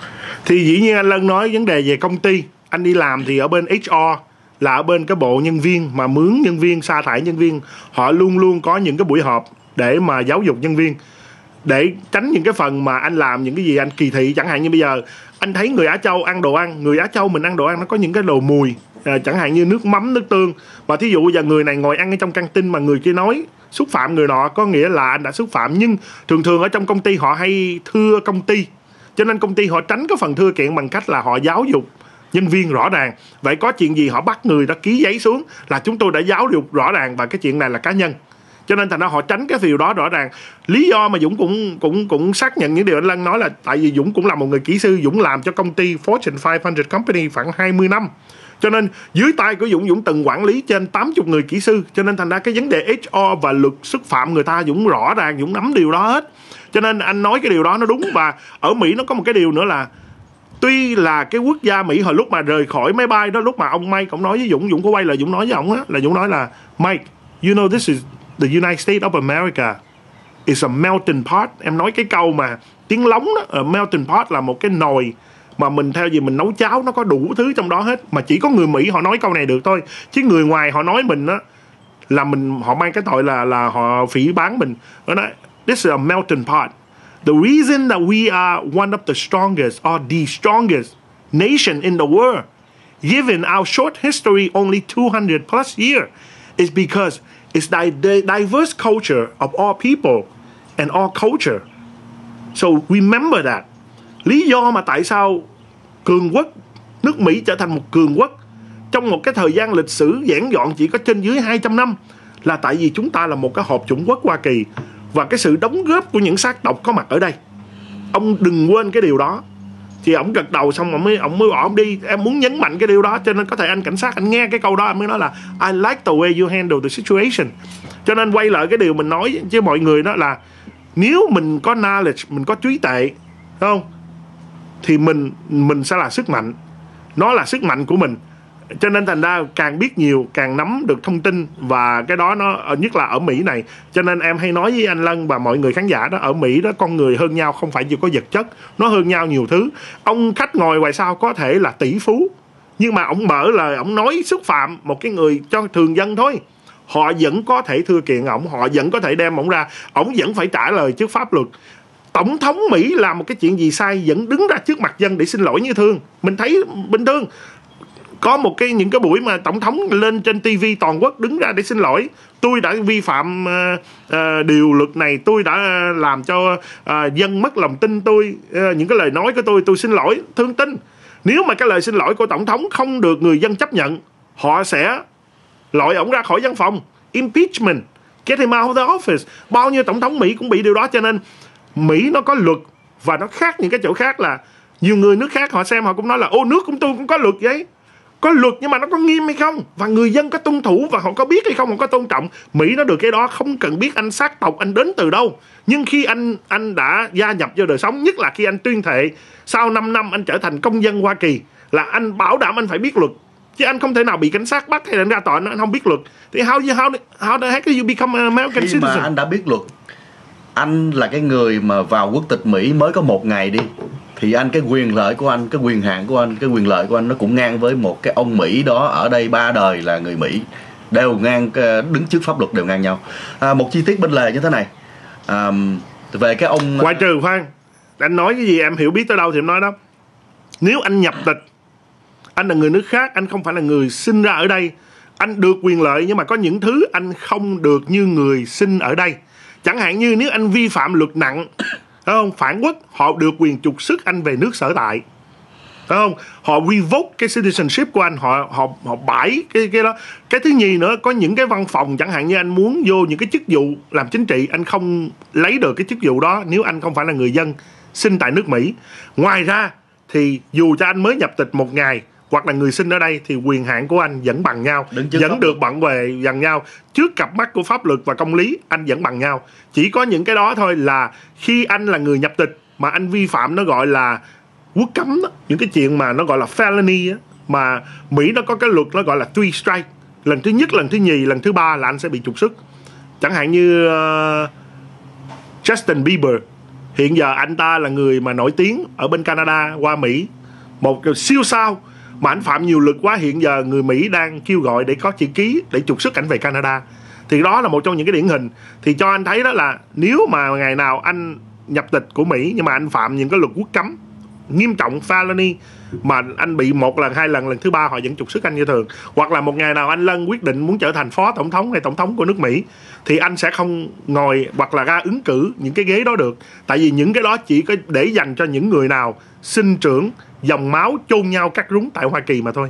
Thì dĩ nhiên anh Lân nói vấn đề về công ty, anh đi làm thì ở bên hát rờ là ở bên cái bộ nhân viên mà mướn nhân viên, sa thải nhân viên, họ luôn luôn có những cái buổi họp để mà giáo dục nhân viên, để tránh những cái phần mà anh làm những cái gì anh kỳ thị. Chẳng hạn như bây giờ anh thấy người Á Châu ăn đồ ăn, người Á Châu mình ăn đồ ăn nó có những cái đồ mùi, à, chẳng hạn như nước mắm, nước tương, và thí dụ bây giờ người này ngồi ăn ở trong căng tin mà người kia nói xúc phạm người nọ, có nghĩa là anh đã xúc phạm. Nhưng thường thường ở trong công ty họ hay thưa công ty, cho nên công ty họ tránh cái phần thưa kiện bằng cách là họ giáo dục nhân viên rõ ràng. Vậy có chuyện gì họ bắt người đó ký giấy xuống là chúng tôi đã giáo dục rõ ràng và cái chuyện này là cá nhân. Cho nên thành ra họ tránh cái điều đó rõ ràng. Lý do mà Dũng cũng cũng cũng xác nhận những điều anh Lân nói là tại vì Dũng cũng là một người kỹ sư, Dũng làm cho công ty Fortune năm trăm Company khoảng hai mươi năm. Cho nên dưới tay của Dũng, Dũng từng quản lý trên tám mươi người kỹ sư. Cho nên thành ra cái vấn đề hát rờ và luật xúc phạm người ta Dũng rõ ràng, Dũng nắm điều đó hết. Cho nên anh nói cái điều đó nó đúng. Và ở Mỹ nó có một cái điều nữa là tuy là cái quốc gia Mỹ hồi lúc mà rời khỏi máy bay đó, lúc mà ông Mike cũng nói với Dũng, Dũng có quay lại Dũng nói với ông á, là Dũng nói là Mike, you know this is the United States of America, is a melting pot. Em nói cái câu mà tiếng lóng đó, a melting pot là một cái nồi mà mình theo gì mình nấu cháo, nó có đủ thứ trong đó hết, mà chỉ có người Mỹ họ nói câu này được thôi, chứ người ngoài họ nói mình á là mình, họ mang cái tội là là họ phỉ báng mình. Nó nói this is a melting pot. The reason that we are one of the strongest or the strongest nation in the world, given our short history only two hundred plus years, is because it's the diverse culture of all people and all culture. So remember that. Lý do mà tại sao cường quốc nước Mỹ trở thành một cường quốc trong một cái thời gian lịch sử giản dọn chỉ có trên dưới hai trăm năm là tại vì chúng ta là một cái hợp chủng quốc Hoa Kỳ, và cái sự đóng góp của những sắc tộc có mặt ở đây. Ông đừng quên cái điều đó. Thì ông gật đầu xong ông mới ông mới bỏ ông đi. Em muốn nhấn mạnh cái điều đó, cho nên có thể anh cảnh sát anh nghe cái câu đó anh mới nói là I like the way you handle the situation. Cho nên quay lại cái điều mình nói với mọi người đó là nếu mình có knowledge, mình có trí tuệ, đúng không, thì mình mình sẽ là sức mạnh. Nó là sức mạnh của mình. Cho nên thành ra càng biết nhiều, càng nắm được thông tin. Và cái đó nó nhất là ở Mỹ này. Cho nên em hay nói với anh Lân và mọi người khán giả đó, ở Mỹ đó con người hơn nhau không phải chỉ có vật chất, nó hơn nhau nhiều thứ. Ông khách ngồi ngoài sau có thể là tỷ phú, nhưng mà ông mở lời, ông nói xúc phạm một cái người cho thường dân thôi, họ vẫn có thể thưa kiện ổng, họ vẫn có thể đem ổng ra, ổng vẫn phải trả lời trước pháp luật. tổng thống Mỹ làm một cái chuyện gì sai vẫn đứng ra trước mặt dân để xin lỗi như thường. Mình thấy bình thường. Có một cái những cái buổi mà tổng thống lên trên ti vi toàn quốc đứng ra để xin lỗi, tôi đã vi phạm uh, uh, điều luật này, tôi đã uh, làm cho uh, dân mất lòng tin tôi, uh, những cái lời nói của tôi, tôi xin lỗi, thương tin. Nếu mà cái lời xin lỗi của tổng thống không được người dân chấp nhận, họ sẽ loại ổng ra khỏi văn phòng, impeachment, get him out of the office. Bao nhiêu tổng thống Mỹ cũng bị điều đó. Cho nên Mỹ nó có luật, và nó khác những cái chỗ khác là nhiều người nước khác họ xem họ cũng nói là ô, nước của tôi cũng có luật vậy. Có luật nhưng mà nó có nghiêm hay không, và người dân có tuân thủ và họ có biết hay không, họ có tôn trọng. Mỹ nó được cái đó, không cần biết anh sắc tộc, anh đến từ đâu. Nhưng khi anh anh đã gia nhập vào đời sống, nhất là khi anh tuyên thệ sau năm năm anh trở thành công dân Hoa Kỳ, là anh bảo đảm anh phải biết luật. Chứ anh không thể nào bị cảnh sát bắt hay là anh ra tòa anh không biết luật. Thì how you how how the heck do you become an American khi citizen? Mà anh đã biết luật, anh là cái người mà vào quốc tịch Mỹ mới có một ngày đi, thì anh cái quyền lợi của anh, cái quyền hạn của anh, cái quyền lợi của anh nó cũng ngang với một cái ông Mỹ đó ở đây ba đời là người Mỹ, đều ngang, đứng trước pháp luật đều ngang nhau. À, một chi tiết bên lề như thế này, à, về cái ông ngoại trừ khoan, anh nói cái gì em hiểu biết tới đâu thì em nói đó. Nếu anh nhập tịch, anh là người nước khác, anh không phải là người sinh ra ở đây, anh được quyền lợi nhưng mà có những thứ anh không được như người sinh ở đây. Chẳng hạn như nếu anh vi phạm luật nặng, phải không? Phản quốc, họ được quyền trục xuất anh về nước sở tại, phải không? Họ revoke cái citizenship của anh, họ họ họ bãi cái cái đó. Cái thứ nhì nữa, có những cái văn phòng chẳng hạn như anh muốn vô những cái chức vụ làm chính trị, anh không lấy được cái chức vụ đó nếu anh không phải là người dân sinh tại nước Mỹ. Ngoài ra thì dù cho anh mới nhập tịch một ngày hoặc là người sinh ở đây thì quyền hạn của anh vẫn bằng nhau, vẫn được bận về bằng nhau trước cặp mắt của pháp luật và công lý, anh vẫn bằng nhau. Chỉ có những cái đó thôi là khi anh là người nhập tịch mà anh vi phạm nó gọi là quốc cấm đó, những cái chuyện mà nó gọi là felony á, mà Mỹ nó có cái luật nó gọi là three strike, lần thứ nhất, lần thứ nhì, lần thứ ba là anh sẽ bị trục xuất. Chẳng hạn như uh, Justin Bieber, hiện giờ anh ta là người mà nổi tiếng ở bên Canada qua Mỹ, một siêu sao, mà anh phạm nhiều luật quá, hiện giờ người Mỹ đang kêu gọi để có chữ ký để trục xuất ảnh về Canada. Thì đó là một trong những cái điển hình. Thì cho anh thấy đó là nếu mà ngày nào anh nhập tịch của Mỹ nhưng mà anh phạm những cái luật quốc cấm nghiêm trọng, felony, mà anh bị một lần, hai lần, lần thứ ba họ vẫn trục xuất anh như thường. Hoặc là một ngày nào anh Lân quyết định muốn trở thành phó tổng thống hay tổng thống của nước Mỹ thì anh sẽ không ngồi hoặc là ra ứng cử những cái ghế đó được. Tại vì những cái đó chỉ có để dành cho những người nào sinh trưởng dòng máu chôn nhau cắt rúng tại Hoa Kỳ mà thôi.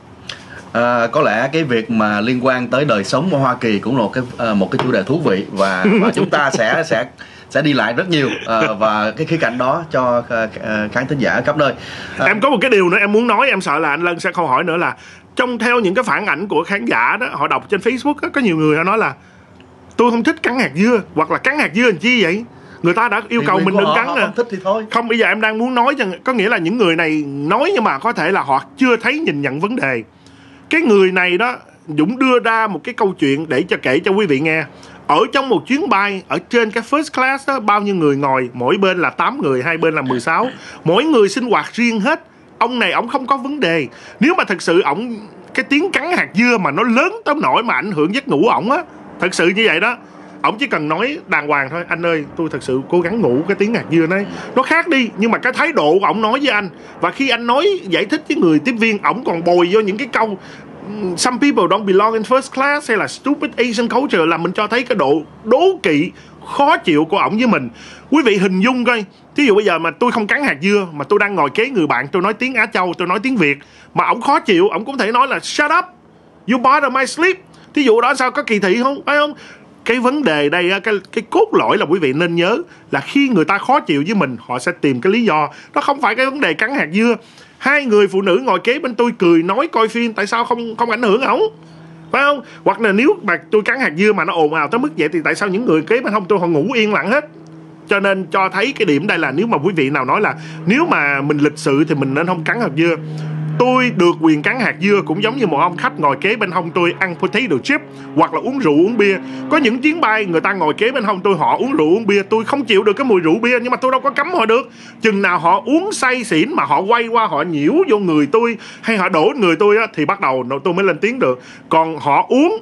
À, có lẽ cái việc mà liên quan tới đời sống ở Hoa Kỳ cũng là một cái một cái chủ đề thú vị, và, và chúng ta sẽ sẽ sẽ đi lại rất nhiều à, và cái khía cạnh đó cho khán thính giả khắp nơi. À, em có một cái điều nữa em muốn nói, em sợ là anh Lân sẽ không hỏi nữa, là trong theo những cái phản ảnh của khán giả đó, họ đọc trên Facebook đó, có nhiều người họ nói là tôi không thích cắn hạt dưa, hoặc là cắn hạt dưa làm chi vậy? Người ta đã yêu cầu mình đừng cắn nè. Không thích thì thôi. Không, bây giờ em đang muốn nói, có nghĩa là những người này nói nhưng mà có thể là họ chưa thấy nhìn nhận vấn đề. Cái người này đó, Dũng đưa ra một cái câu chuyện để cho kể cho quý vị nghe. Ở trong một chuyến bay, ở trên cái first class đó, bao nhiêu người ngồi, mỗi bên là tám người, hai bên là mười sáu. Mỗi người sinh hoạt riêng hết. Ông này, ông không có vấn đề. Nếu mà thật sự ổng, cái tiếng cắn hạt dưa mà nó lớn tới nỗi mà ảnh hưởng giấc ngủ ổng á, thật sự như vậy đó, ổng chỉ cần nói đàng hoàng thôi: anh ơi, tôi thật sự cố gắng ngủ, cái tiếng hạt dưa này nó khác đi. Nhưng mà cái thái độ của ổng nói với anh, và khi anh nói giải thích với người tiếp viên, ổng còn bồi vô những cái câu some people don't belong in first class hay là stupid Asian culture, là mình cho thấy cái độ đố kỵ, khó chịu của ổng với mình. Quý vị hình dung coi, thí dụ bây giờ mà tôi không cắn hạt dưa, mà tôi đang ngồi kế người bạn, tôi nói tiếng Á Châu, tôi nói tiếng Việt, mà ổng khó chịu, ổng cũng thể nói là shut up, you bother my sleep. Thí dụ đó sao có kỳ thị không, phải không? Cái vấn đề đây, cái, cái cốt lõi là quý vị nên nhớ là khi người ta khó chịu với mình, họ sẽ tìm cái lý do. Nó không phải cái vấn đề cắn hạt dưa. Hai người phụ nữ ngồi kế bên tôi cười nói coi phim, tại sao không không ảnh hưởng ổng, phải không? Hoặc là nếu mà tôi cắn hạt dưa mà nó ồn ào tới mức vậy thì tại sao những người kế bên hông tôi họ ngủ yên lặng hết? Cho nên cho thấy cái điểm đây là nếu mà quý vị nào nói là nếu mà mình lịch sự thì mình nên không cắn hạt dưa. Tôi được quyền cắn hạt dưa cũng giống như một ông khách ngồi kế bên hông tôi ăn potato chip hoặc là uống rượu uống bia. Có những chuyến bay người ta ngồi kế bên hông tôi, họ uống rượu uống bia, tôi không chịu được cái mùi rượu bia, nhưng mà tôi đâu có cấm họ được. Chừng nào họ uống say xỉn mà họ quay qua họ nhiễu vô người tôi hay họ đổ người tôi á, thì bắt đầu tôi mới lên tiếng được. Còn họ uống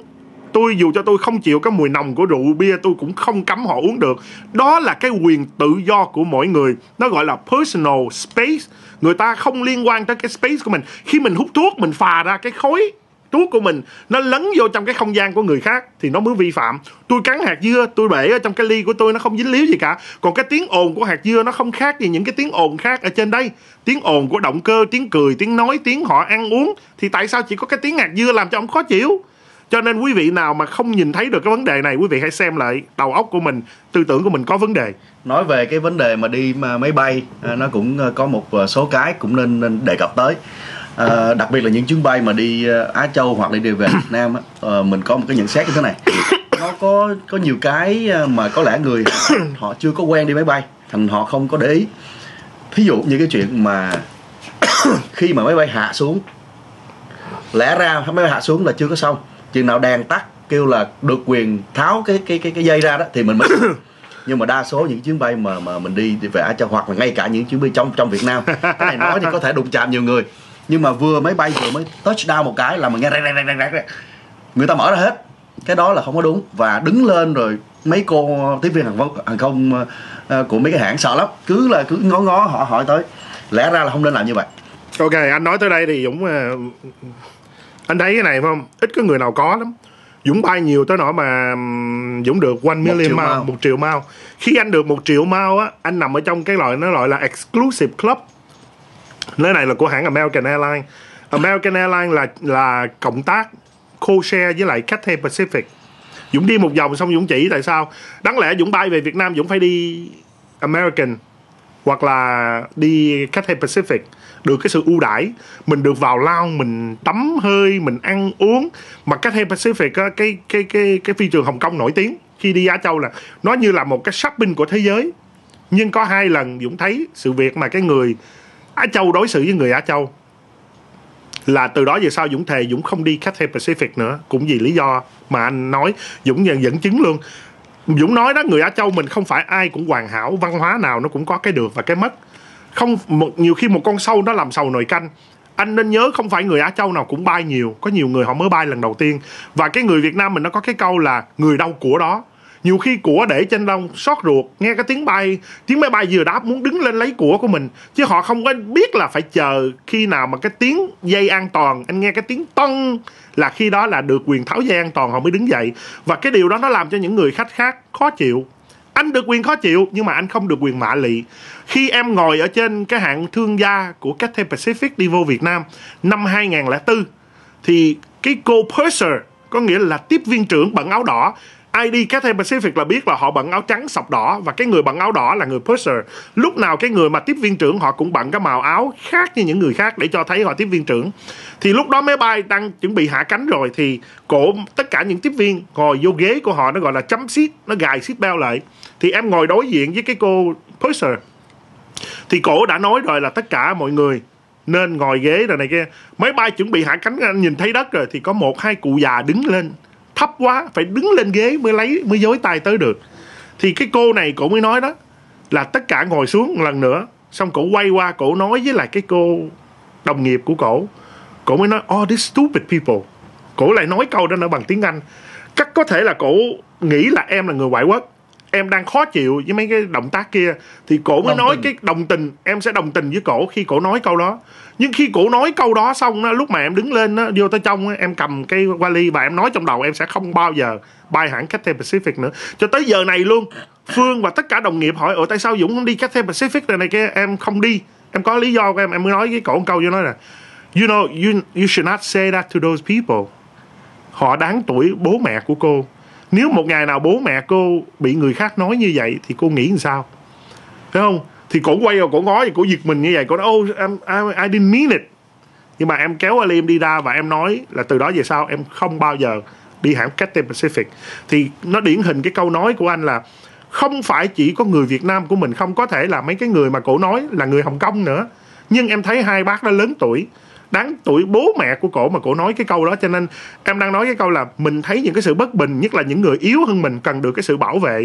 Tôi dù cho tôi không chịu cái mùi nồng của rượu bia, tôi cũng không cấm họ uống được. Đó là cái quyền tự do của mỗi người. Nó gọi là personal space. Người ta không liên quan tới cái space của mình. Khi mình hút thuốc, mình phà ra cái khói thuốc của mình, nó lấn vô trong cái không gian của người khác thì nó mới vi phạm. Tôi cắn hạt dưa, tôi bể ở trong cái ly của tôi, nó không dính líu gì cả. Còn cái tiếng ồn của hạt dưa nó không khác gì những cái tiếng ồn khác ở trên đây. Tiếng ồn của động cơ, tiếng cười, tiếng nói, tiếng họ ăn uống. Thì tại sao chỉ có cái tiếng hạt dưa làm cho ông khó chịu? Cho nên quý vị nào mà không nhìn thấy được cái vấn đề này, quý vị hãy xem lại đầu óc của mình, tư tưởng của mình có vấn đề. Nói về cái vấn đề mà đi máy bay, nó cũng có một số cái cũng nên, nên đề cập tới. À, đặc biệt là những chuyến bay mà đi Á Châu hoặc là đi về Việt Nam á, à, mình có một cái nhận xét như thế này. Nó có có nhiều cái mà có lẽ người họ chưa có quen đi máy bay, thành họ không có để ý. Thí dụ như cái chuyện mà khi mà máy bay hạ xuống, lẽ ra máy bay hạ xuống là chưa có xong, chừng nào đèn tắt kêu là được quyền tháo cái cái cái cái dây ra đó thì mình mới. Nhưng mà đa số những chuyến bay mà mà mình đi về Á Châu hoặc là ngay cả những chuyến bay trong trong Việt Nam, cái này nói thì có thể đụng chạm nhiều người, nhưng mà vừa máy bay vừa mới touchdown một cái là mình nghe răng răng răng răng, người ta mở ra hết. Cái đó là không có đúng. Và đứng lên rồi mấy cô tiếp viên hàng không, hàng không uh, của mấy cái hãng sợ lắm, cứ là cứ ngó ngó họ hỏi tới. Lẽ ra là không nên làm như vậy. Ok, anh nói tới đây thì Dũng uh, anh thấy cái này phải không? Ít có người nào có lắm. Dũng bay nhiều tới nỗi mà Dũng được one million mile, một triệu mile. Khi anh được một triệu mile á, anh nằm ở trong cái loại nó gọi là exclusive club. Nơi này là của hãng American Airlines. American Airlines là là cộng tác co-share với lại Cathay Pacific. Dũng đi một vòng xong Dũng chỉ tại sao. Đáng lẽ Dũng bay về Việt Nam Dũng phải đi American hoặc là đi Cathay Pacific, được cái sự ưu đãi, mình được vào lounge, mình tắm hơi, mình ăn uống. Mà Cathay Pacific á, cái cái cái cái phi trường Hồng Kông nổi tiếng khi đi Á Châu là nó như là một cái shopping của thế giới. Nhưng có hai lần Dũng thấy sự việc mà cái người Á Châu đối xử với người Á Châu, là từ đó về sau Dũng thề Dũng không đi Cathay Pacific nữa, cũng vì lý do mà anh nói. Dũng nhận dẫn chứng luôn. Dũng nói đó, người Á Châu mình không phải ai cũng hoàn hảo, văn hóa nào nó cũng có cái được và cái mất. Không một, nhiều khi một con sâu nó làm sầu nồi canh. Anh nên nhớ không phải người Á Châu nào cũng bay nhiều, có nhiều người họ mới bay lần đầu tiên. Và cái người Việt Nam mình nó có cái câu là người đâu của đó. Nhiều khi của để trên lông xót ruột, nghe cái tiếng bay, tiếng máy bay vừa đáp muốn đứng lên lấy của của mình, chứ họ không có biết là phải chờ khi nào mà cái tiếng dây an toàn, anh nghe cái tiếng tông là khi đó là được quyền tháo dây an toàn họ mới đứng dậy. Và cái điều đó nó làm cho những người khách khác khó chịu. Anh được quyền khó chịu nhưng mà anh không được quyền mạ lị. Khi em ngồi ở trên cái hạng thương gia của Cathay Pacific đi vô Việt Nam năm hai không không bốn, thì cái cô purser, có nghĩa là tiếp viên trưởng bận áo đỏ, ai đi Cathay Pacific là biết là họ bận áo trắng sọc đỏ, và cái người bận áo đỏ là người purser. Lúc nào cái người mà tiếp viên trưởng họ cũng bận cái màu áo khác như những người khác để cho thấy họ tiếp viên trưởng. Thì lúc đó máy bay đang chuẩn bị hạ cánh rồi thì cổ tất cả những tiếp viên ngồi vô ghế của họ, nó gọi là chấm seat, nó gài seat belt lại. Thì em ngồi đối diện với cái cô purser, thì cổ đã nói rồi là tất cả mọi người nên ngồi ghế rồi này kia. Máy bay chuẩn bị hạ cánh, anh nhìn thấy đất rồi thì có một hai cụ già đứng lên thấp quá, phải đứng lên ghế mới lấy mới dối tay tới được. Thì cái cô này cổ mới nói đó là tất cả ngồi xuống một lần nữa. Xong cổ quay qua cổ nói với lại cái cô đồng nghiệp của cổ, cổ mới nói oh these stupid people. Cổ lại nói câu đó nữa bằng tiếng Anh. Chắc có thể là cổ nghĩ là em là người ngoại quốc, em đang khó chịu với mấy cái động tác kia, thì cổ mới đồng nói tình. Cái đồng tình, em sẽ đồng tình với cổ khi cổ nói câu đó. Nhưng khi cổ nói câu đó xong đó, lúc mà em đứng lên đó, vô tới trong đó, em cầm cái vali và em nói trong đầu em sẽ không bao giờ bay hãng Cathay Pacific nữa. Cho tới giờ này luôn, Phương và tất cả đồng nghiệp hỏi ủa tại sao Dũng không đi Cathay Pacific này, này kia. Em không đi, em có lý do của em. Em mới nói với cổ một câu vô nói là You know, you, you should not say that to those people. Họ đáng tuổi bố mẹ của cô. Nếu một ngày nào bố mẹ cô bị người khác nói như vậy thì cô nghĩ làm sao? Thấy không? Thì cổ quay vào cổ ngó thì cổ giật mình như vậy. Cổ nói oh I, I didn't mean it. Nhưng mà em kéo Ali em đi ra và em nói là từ đó về sau em không bao giờ đi hãng Cathay Pacific. Thì nó điển hình cái câu nói của anh là không phải chỉ có người Việt Nam của mình, không có thể là mấy cái người mà cổ nói là người Hồng Kông nữa. Nhưng em thấy hai bác đó lớn tuổi, đáng tuổi bố mẹ của cổ mà cổ nói cái câu đó. Cho nên em đang nói cái câu là mình thấy những cái sự bất bình, nhất là những người yếu hơn mình cần được cái sự bảo vệ,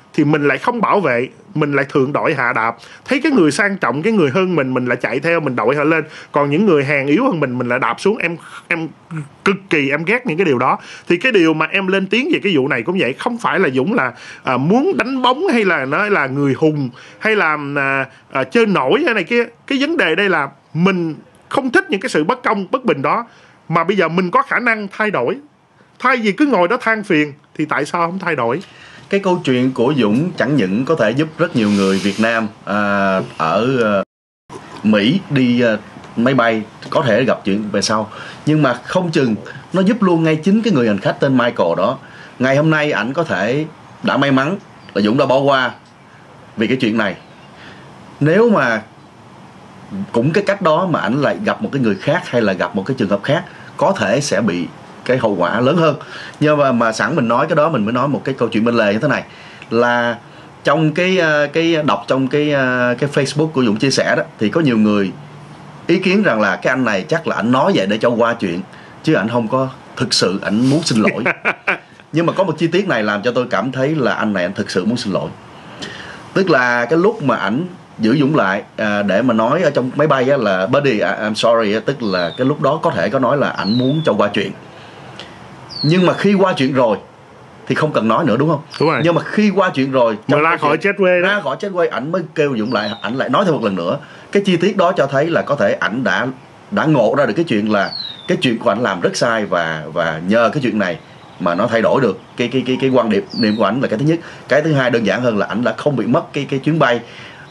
thì mình lại không bảo vệ, mình lại thượng đội hạ đạp. Thấy cái người sang trọng, cái người hơn mình, mình lại chạy theo, mình đội họ lên. Còn những người hèn yếu hơn mình, mình lại đạp xuống. Em em cực kỳ em ghét những cái điều đó. Thì cái điều mà em lên tiếng về cái vụ này cũng vậy. Không phải là Dũng là à, muốn đánh bóng, hay là nói là người hùng, hay là à, à, chơi nổi hay này kia. Cái vấn đề đây là mình không thích những cái sự bất công, bất bình đó, mà bây giờ mình có khả năng thay đổi. Thay vì cứ ngồi đó than phiền thì tại sao không thay đổi? Cái câu chuyện của Dũng chẳng những có thể giúp rất nhiều người Việt Nam à, ở à, Mỹ đi à, máy bay có thể gặp chuyện về sau, nhưng mà không chừng nó giúp luôn ngay chính cái người hành khách tên Michael đó. Ngày hôm nay ảnh có thể đã may mắn là Dũng đã bỏ qua vì cái chuyện này. Nếu mà cũng cái cách đó mà ảnh lại gặp một cái người khác, hay là gặp một cái trường hợp khác, có thể sẽ bị cái hậu quả lớn hơn. Nhưng mà, mà sẵn mình nói cái đó, mình mới nói một cái câu chuyện bên lề như thế này. Là trong cái cái đọc trong cái cái Facebook của Dũng chia sẻ đó, thì có nhiều người ý kiến rằng là cái anh này chắc là ảnh nói vậy để cho qua chuyện, chứ ảnh không có thực sự ảnh muốn xin lỗi. Nhưng mà có một chi tiết này làm cho tôi cảm thấy là anh này anh thực sự muốn xin lỗi. Tức là cái lúc mà ảnh giữ Dũng lại à, để mà nói ở trong máy bay á, là buddy I'm sorry á, tức là cái lúc đó có thể có nói là ảnh muốn cho qua chuyện. Nhưng mà khi qua chuyện rồi thì không cần nói nữa, đúng không? Đúng rồi. Nhưng mà khi qua chuyện rồi, mà ra khỏi jetway đó, ra khỏi jetway, ảnh mới kêu Dũng lại, ảnh lại nói thêm một lần nữa. Cái chi tiết đó cho thấy là có thể ảnh đã đã ngộ ra được cái chuyện là cái chuyện của ảnh làm rất sai, và và nhờ cái chuyện này mà nó thay đổi được cái cái cái cái quan điểm điểm của ảnh là cái thứ nhất. Cái thứ hai đơn giản hơn là ảnh đã không bị mất cái cái chuyến bay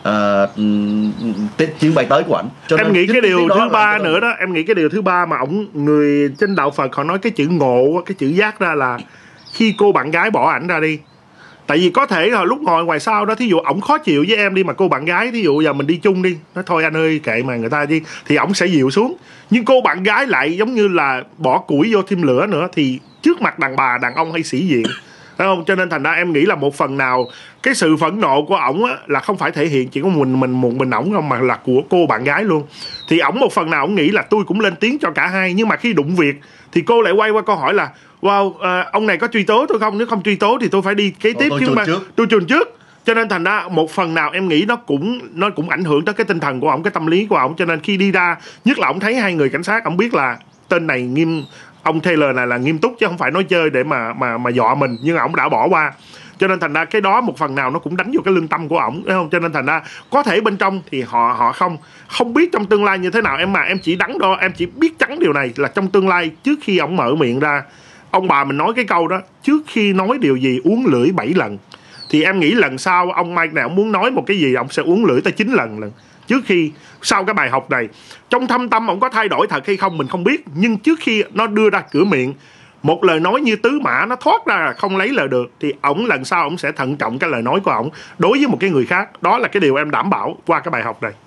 uh, chuyến bay tới của ảnh. Cho em nên nghĩ cái điều thứ ba nữa đó, đó em nghĩ cái điều thứ ba mà ổng, người trên đạo Phật họ nói cái chữ ngộ, cái chữ giác ra là khi cô bạn gái bỏ ảnh ra đi. Tại vì có thể là lúc ngồi ngoài sau đó, thí dụ ổng khó chịu với em đi, mà cô bạn gái thí dụ giờ mình đi chung đi, nói thôi anh ơi kệ mà người ta đi, thì ổng sẽ dịu xuống. Nhưng cô bạn gái lại giống như là bỏ củi vô thêm lửa nữa, thì trước mặt đàn bà đàn ông hay sĩ diện, phải không? Cho nên thành ra em nghĩ là một phần nào cái sự phẫn nộ của ổng á, là không phải thể hiện chỉ có mình mình một mình ổng không, mà là của cô bạn gái luôn. Thì ổng một phần nào ổng nghĩ là tôi cũng lên tiếng cho cả hai, nhưng mà khi đụng việc thì cô lại quay qua câu hỏi là wow, à, ông này có truy tố tôi không? Nếu không truy tố thì tôi phải đi kế tiếp, chứ mà tôi chuồn trước. Cho nên thành ra một phần nào em nghĩ nó cũng nó cũng ảnh hưởng tới cái tinh thần của ổng, cái tâm lý của ổng. Cho nên khi đi ra, nhất là ổng thấy hai người cảnh sát, ổng biết là tên này nghiêm, ông Taylor này là nghiêm túc chứ không phải nói chơi để mà mà mà dọa mình, nhưng ổng đã bỏ qua. Cho nên thành ra cái đó một phần nào nó cũng đánh vô cái lương tâm của ổng, thấy không? Cho nên thành ra có thể bên trong thì họ họ không không biết trong tương lai như thế nào em, mà em chỉ đắn đo, em chỉ biết chắn điều này là trong tương lai, trước khi ổng mở miệng ra, ông bà mình nói cái câu đó, trước khi nói điều gì uống lưỡi bảy lần. Thì em nghĩ lần sau ông Mike này ông muốn nói một cái gì, ông sẽ uống lưỡi tới chín lần lần. Trước khi, sau cái bài học này, trong thâm tâm ông có thay đổi thật hay không mình không biết, nhưng trước khi nó đưa ra cửa miệng, một lời nói như tứ mã nó thoát ra là không lấy lời được, thì ổng lần sau ổng sẽ thận trọng cái lời nói của ổng đối với một cái người khác. Đó là cái điều em đảm bảo qua cái bài học này.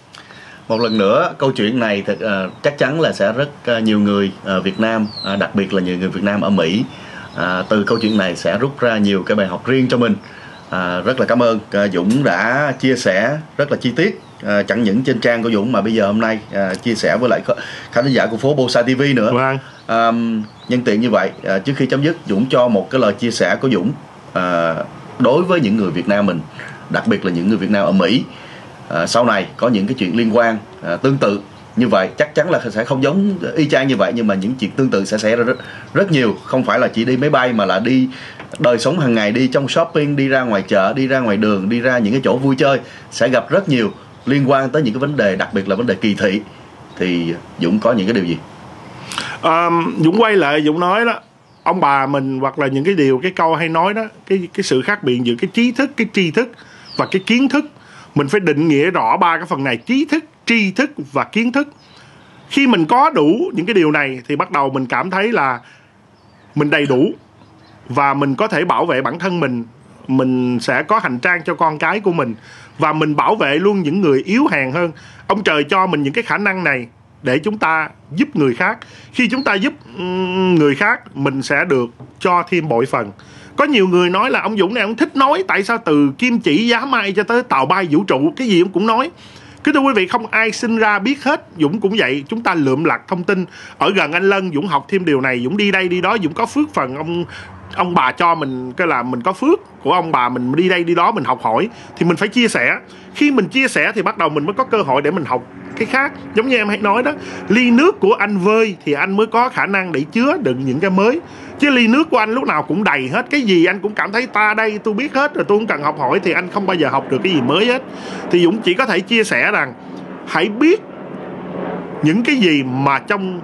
Một lần nữa, câu chuyện này thật uh, chắc chắn là sẽ rất uh, nhiều người uh, Việt Nam, uh, đặc biệt là nhiều người Việt Nam ở Mỹ, uh, từ câu chuyện này sẽ rút ra nhiều cái bài học riêng cho mình. Uh, rất là cảm ơn uh, Dũng đã chia sẻ rất là chi tiết, uh, chẳng những trên trang của Dũng mà bây giờ hôm nay uh, chia sẻ với lại khán giả của Phố Bosa ti vi nữa. Vâng. Um, nhân tiện như vậy, uh, trước khi chấm dứt, Dũng cho một cái lời chia sẻ của Dũng uh, đối với những người Việt Nam mình, đặc biệt là những người Việt Nam ở Mỹ. À, sau này có những cái chuyện liên quan à, tương tự như vậy, chắc chắn là sẽ không giống y chang như vậy, nhưng mà những chuyện tương tự sẽ xảy ra rất, rất nhiều. Không phải là chỉ đi máy bay mà là đi đời sống hàng ngày, đi trong shopping, đi ra ngoài chợ, đi ra ngoài đường, đi ra những cái chỗ vui chơi, sẽ gặp rất nhiều liên quan tới những cái vấn đề, đặc biệt là vấn đề kỳ thị. Thì Dũng có những cái điều gì? À, Dũng quay lại Dũng nói đó, ông bà mình hoặc là những cái điều, cái câu hay nói đó, cái cái sự khác biệt giữa cái trí thức, cái tri thức và cái kiến thức. Mình phải định nghĩa rõ ba cái phần này: trí thức, tri thức và kiến thức. Khi mình có đủ những cái điều này thì bắt đầu mình cảm thấy là mình đầy đủ, và mình có thể bảo vệ bản thân mình. Mình sẽ có hành trang cho con cái của mình, và mình bảo vệ luôn những người yếu hèn hơn. Ông trời cho mình những cái khả năng này để chúng ta giúp người khác. Khi chúng ta giúp người khác, mình sẽ được cho thêm bội phần. Có nhiều người nói là ông Dũng này ông thích nói, tại sao từ kim chỉ giá mai cho tới tàu bay vũ trụ cái gì ông cũng nói. Cứ thưa quý vị, không ai sinh ra biết hết. Dũng cũng vậy, chúng ta lượm lặt thông tin. Ở gần anh Lân, Dũng học thêm điều này. Dũng đi đây đi đó, Dũng có phước phần ông ông bà cho mình cái là mình có phước của ông bà mình đi đây đi đó mình học hỏi, thì mình phải chia sẻ. Khi mình chia sẻ thì bắt đầu mình mới có cơ hội để mình học cái khác. Giống như em hay nói đó, ly nước của anh vơi thì anh mới có khả năng để chứa đựng những cái mới, chứ ly nước của anh lúc nào cũng đầy hết, cái gì anh cũng cảm thấy ta đây tôi biết hết rồi, tôi không cần học hỏi, thì anh không bao giờ học được cái gì mới hết. Thì Dũng chỉ có thể chia sẻ rằng hãy biết những cái gì mà trong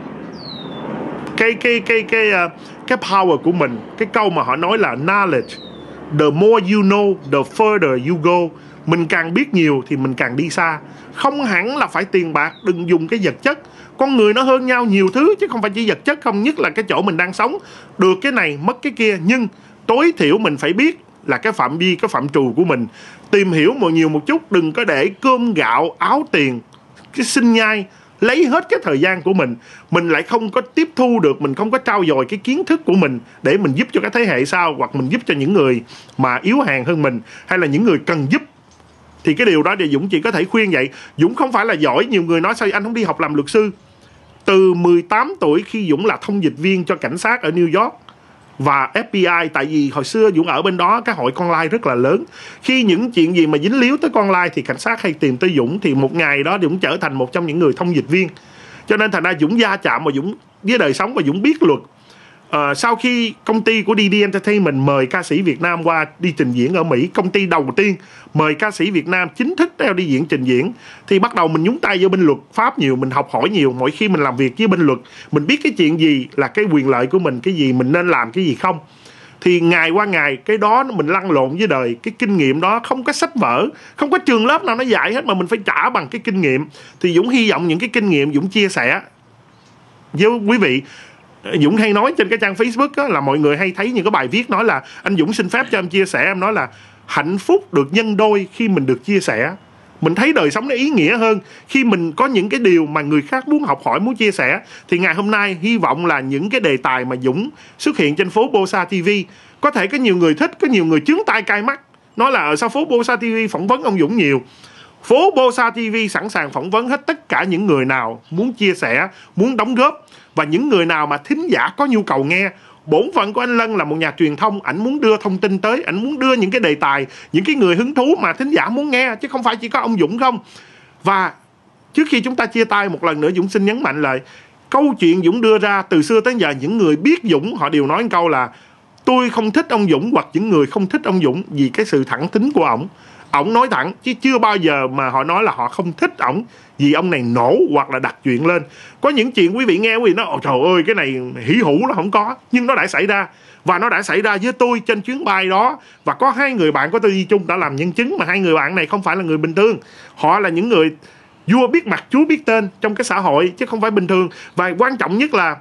cái cái cái cái cái, cái power của mình. Cái câu mà họ nói là knowledge, the more you know, the further you go. Mình càng biết nhiều thì mình càng đi xa. Không hẳn là phải tiền bạc, đừng dùng cái vật chất. Con người nó hơn nhau nhiều thứ chứ không phải chỉ vật chất không, nhất là cái chỗ mình đang sống. Được cái này, mất cái kia. Nhưng tối thiểu mình phải biết là cái phạm vi, cái phạm trù của mình. Tìm hiểu một nhiều một chút, đừng có để cơm gạo, áo tiền, cái sinh nhai lấy hết cái thời gian của mình. Mình lại không có tiếp thu được, mình không có trau dồi cái kiến thức của mình để mình giúp cho các thế hệ sau, hoặc mình giúp cho những người mà yếu hèn hơn mình, hay là những người cần giúp. Thì cái điều đó thì Dũng chỉ có thể khuyên vậy. Dũng không phải là giỏi. Nhiều người nói sao anh không đi học làm luật sư. Từ mười tám tuổi khi Dũng là thông dịch viên cho cảnh sát ở New York và ép bê i, tại vì hồi xưa Dũng ở bên đó cái hội con lai rất là lớn. Khi những chuyện gì mà dính líu tới con lai thì cảnh sát hay tìm tới Dũng. Thì một ngày đó Dũng trở thành một trong những người thông dịch viên. Cho nên thành ra Dũng va chạm và Dũng với đời sống và Dũng biết luật. À, sau khi công ty của đê đê Entertainment mời ca sĩ Việt Nam qua đi trình diễn ở Mỹ, công ty đầu tiên mời ca sĩ Việt Nam chính thức theo đi diễn trình diễn, thì bắt đầu mình nhúng tay vô bên luật pháp nhiều, mình học hỏi nhiều. Mỗi khi mình làm việc với bên luật, mình biết cái chuyện gì là cái quyền lợi của mình, cái gì mình nên làm, cái gì không. Thì ngày qua ngày cái đó mình lăn lộn với đời. Cái kinh nghiệm đó không có sách vở, không có trường lớp nào nó dạy hết, mà mình phải trả bằng cái kinh nghiệm. Thì Dũng hy vọng những cái kinh nghiệm Dũng chia sẻ với quý vị. Dũng hay nói trên cái trang Facebook á, là mọi người hay thấy những cái bài viết nói là anh Dũng xin phép cho em chia sẻ. Em nói là hạnh phúc được nhân đôi khi mình được chia sẻ. Mình thấy đời sống nó ý nghĩa hơn khi mình có những cái điều mà người khác muốn học hỏi, muốn chia sẻ. Thì ngày hôm nay hy vọng là những cái đề tài mà Dũng xuất hiện trên phố Bosa ti vi, có thể có nhiều người thích, có nhiều người chướng tai cai mắt, nói là ở sao phố Bosa ti vi phỏng vấn ông Dũng nhiều. Phố Bosa ti vi sẵn sàng phỏng vấn hết tất cả những người nào muốn chia sẻ, muốn đóng góp. Và những người nào mà thính giả có nhu cầu nghe. Bổn phận của anh Lân là một nhà truyền thông, ảnh muốn đưa thông tin tới, ảnh muốn đưa những cái đề tài, những cái người hứng thú mà thính giả muốn nghe, chứ không phải chỉ có ông Dũng không. Và trước khi chúng ta chia tay một lần nữa, Dũng xin nhấn mạnh lại, câu chuyện Dũng đưa ra từ xưa tới giờ, những người biết Dũng họ đều nói một câu là tôi không thích ông Dũng, hoặc những người không thích ông Dũng vì cái sự thẳng thắn của ổng. Ổng nói thẳng, chứ chưa bao giờ mà họ nói là họ không thích ổng vì ông này nổ hoặc là đặt chuyện lên. Có những chuyện quý vị nghe quý vị nói, ồ trời ơi cái này hỉ hủ nó không có, nhưng nó đã xảy ra. Và nó đã xảy ra với tôi trên chuyến bay đó. Và có hai người bạn của tôi đi chung đã làm nhân chứng. Mà hai người bạn này không phải là người bình thường, họ là những người vua biết mặt chúa biết tên trong cái xã hội, chứ không phải bình thường. Và quan trọng nhất là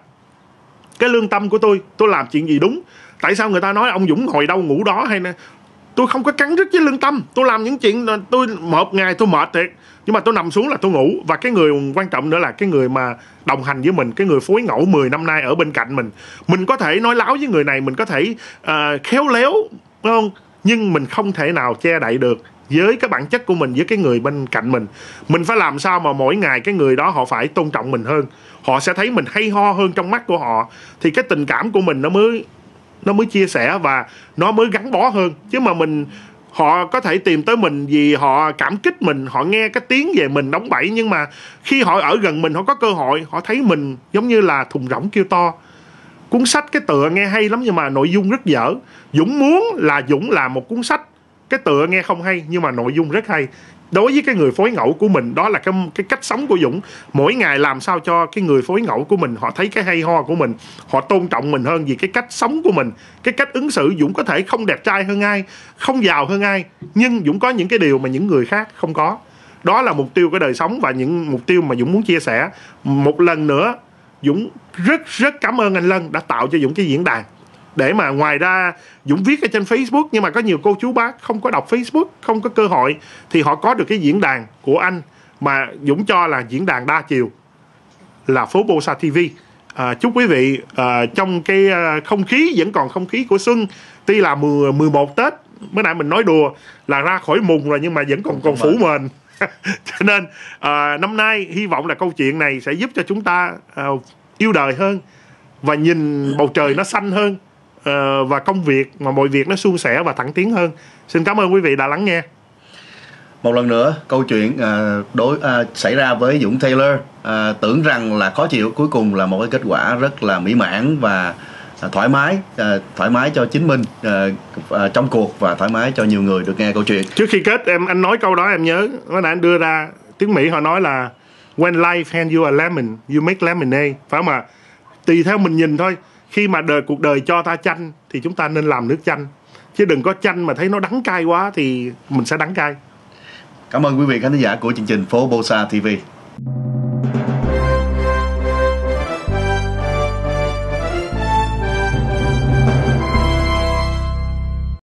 cái lương tâm của tôi, tôi làm chuyện gì đúng. Tại sao người ta nói ông Dũng ngồi đâu ngủ đó, hay nè, tôi không có cắn rứt với lương tâm. Tôi làm những chuyện, tôi một ngày tôi mệt thiệt, nhưng mà tôi nằm xuống là tôi ngủ. Và cái người quan trọng nữa là cái người mà đồng hành với mình, cái người phối ngẫu mười năm nay ở bên cạnh mình. Mình có thể nói láo với người này, mình có thể uh, khéo léo, đúng không? Nhưng mình không thể nào che đậy được với cái bản chất của mình, với cái người bên cạnh mình. Mình phải làm sao mà mỗi ngày cái người đó họ phải tôn trọng mình hơn. Họ sẽ thấy mình hay ho hơn trong mắt của họ. Thì cái tình cảm của mình nó mới nó mới chia sẻ và nó mới gắn bó hơn. Chứ mà mình, họ có thể tìm tới mình vì họ cảm kích mình, họ nghe cái tiếng về mình đóng bẩy, nhưng mà khi họ ở gần mình, họ có cơ hội, họ thấy mình giống như là thùng rỗng kêu to. Cuốn sách cái tựa nghe hay lắm nhưng mà nội dung rất dở. Dũng muốn là Dũng làm một cuốn sách cái tựa nghe không hay nhưng mà nội dung rất hay. Đối với cái người phối ngẫu của mình, đó là cái, cái cách sống của Dũng. Mỗi ngày làm sao cho cái người phối ngẫu của mình họ thấy cái hay ho của mình, họ tôn trọng mình hơn vì cái cách sống của mình, cái cách ứng xử. Dũng có thể không đẹp trai hơn ai, không giàu hơn ai, nhưng Dũng có những cái điều mà những người khác không có. Đó là mục tiêu của đời sống và những mục tiêu mà Dũng muốn chia sẻ. Một lần nữa, Dũng rất rất cảm ơn anh Lân đã tạo cho Dũng cái diễn đàn. Để mà ngoài ra Dũng viết ở trên Facebook, nhưng mà có nhiều cô chú bác không có đọc Facebook, không có cơ hội, thì họ có được cái diễn đàn của anh mà Dũng cho là diễn đàn đa chiều, là phố Bosa ti vi. à, Chúc quý vị à, trong cái không khí vẫn còn không khí của xuân. Tuy là mười một Tết, mới nãy mình nói đùa là ra khỏi mùng rồi, nhưng mà vẫn còn còn phủ mền. Cho nên à, năm nay hy vọng là câu chuyện này sẽ giúp cho chúng ta à, yêu đời hơn và nhìn bầu trời nó xanh hơn. uh, và công việc, mà mọi việc nó suôn sẻ và thẳng tiến hơn. Xin cảm ơn quý vị đã lắng nghe. Một lần nữa, câu chuyện uh, đối uh, xảy ra với Dũng Taylor, uh, tưởng rằng là khó chịu, cuối cùng là một cái kết quả rất là mỹ mãn và uh, thoải mái, uh, thoải mái cho chính mình uh, uh, trong cuộc, và thoải mái cho nhiều người được nghe câu chuyện. Trước khi kết, em anh nói câu đó em nhớ, nó đã đưa ra tiếng Mỹ họ nói là when life hand you a lemon, you make lemonade, phải không ạ? Tùy theo mình nhìn thôi. Khi mà đời cuộc đời cho ta chanh thì chúng ta nên làm nước chanh, chứ đừng có chanh mà thấy nó đắng cay quá thì mình sẽ đắng cay. Cảm ơn quý vị khán giả của chương trình Phố Bosa ti vi.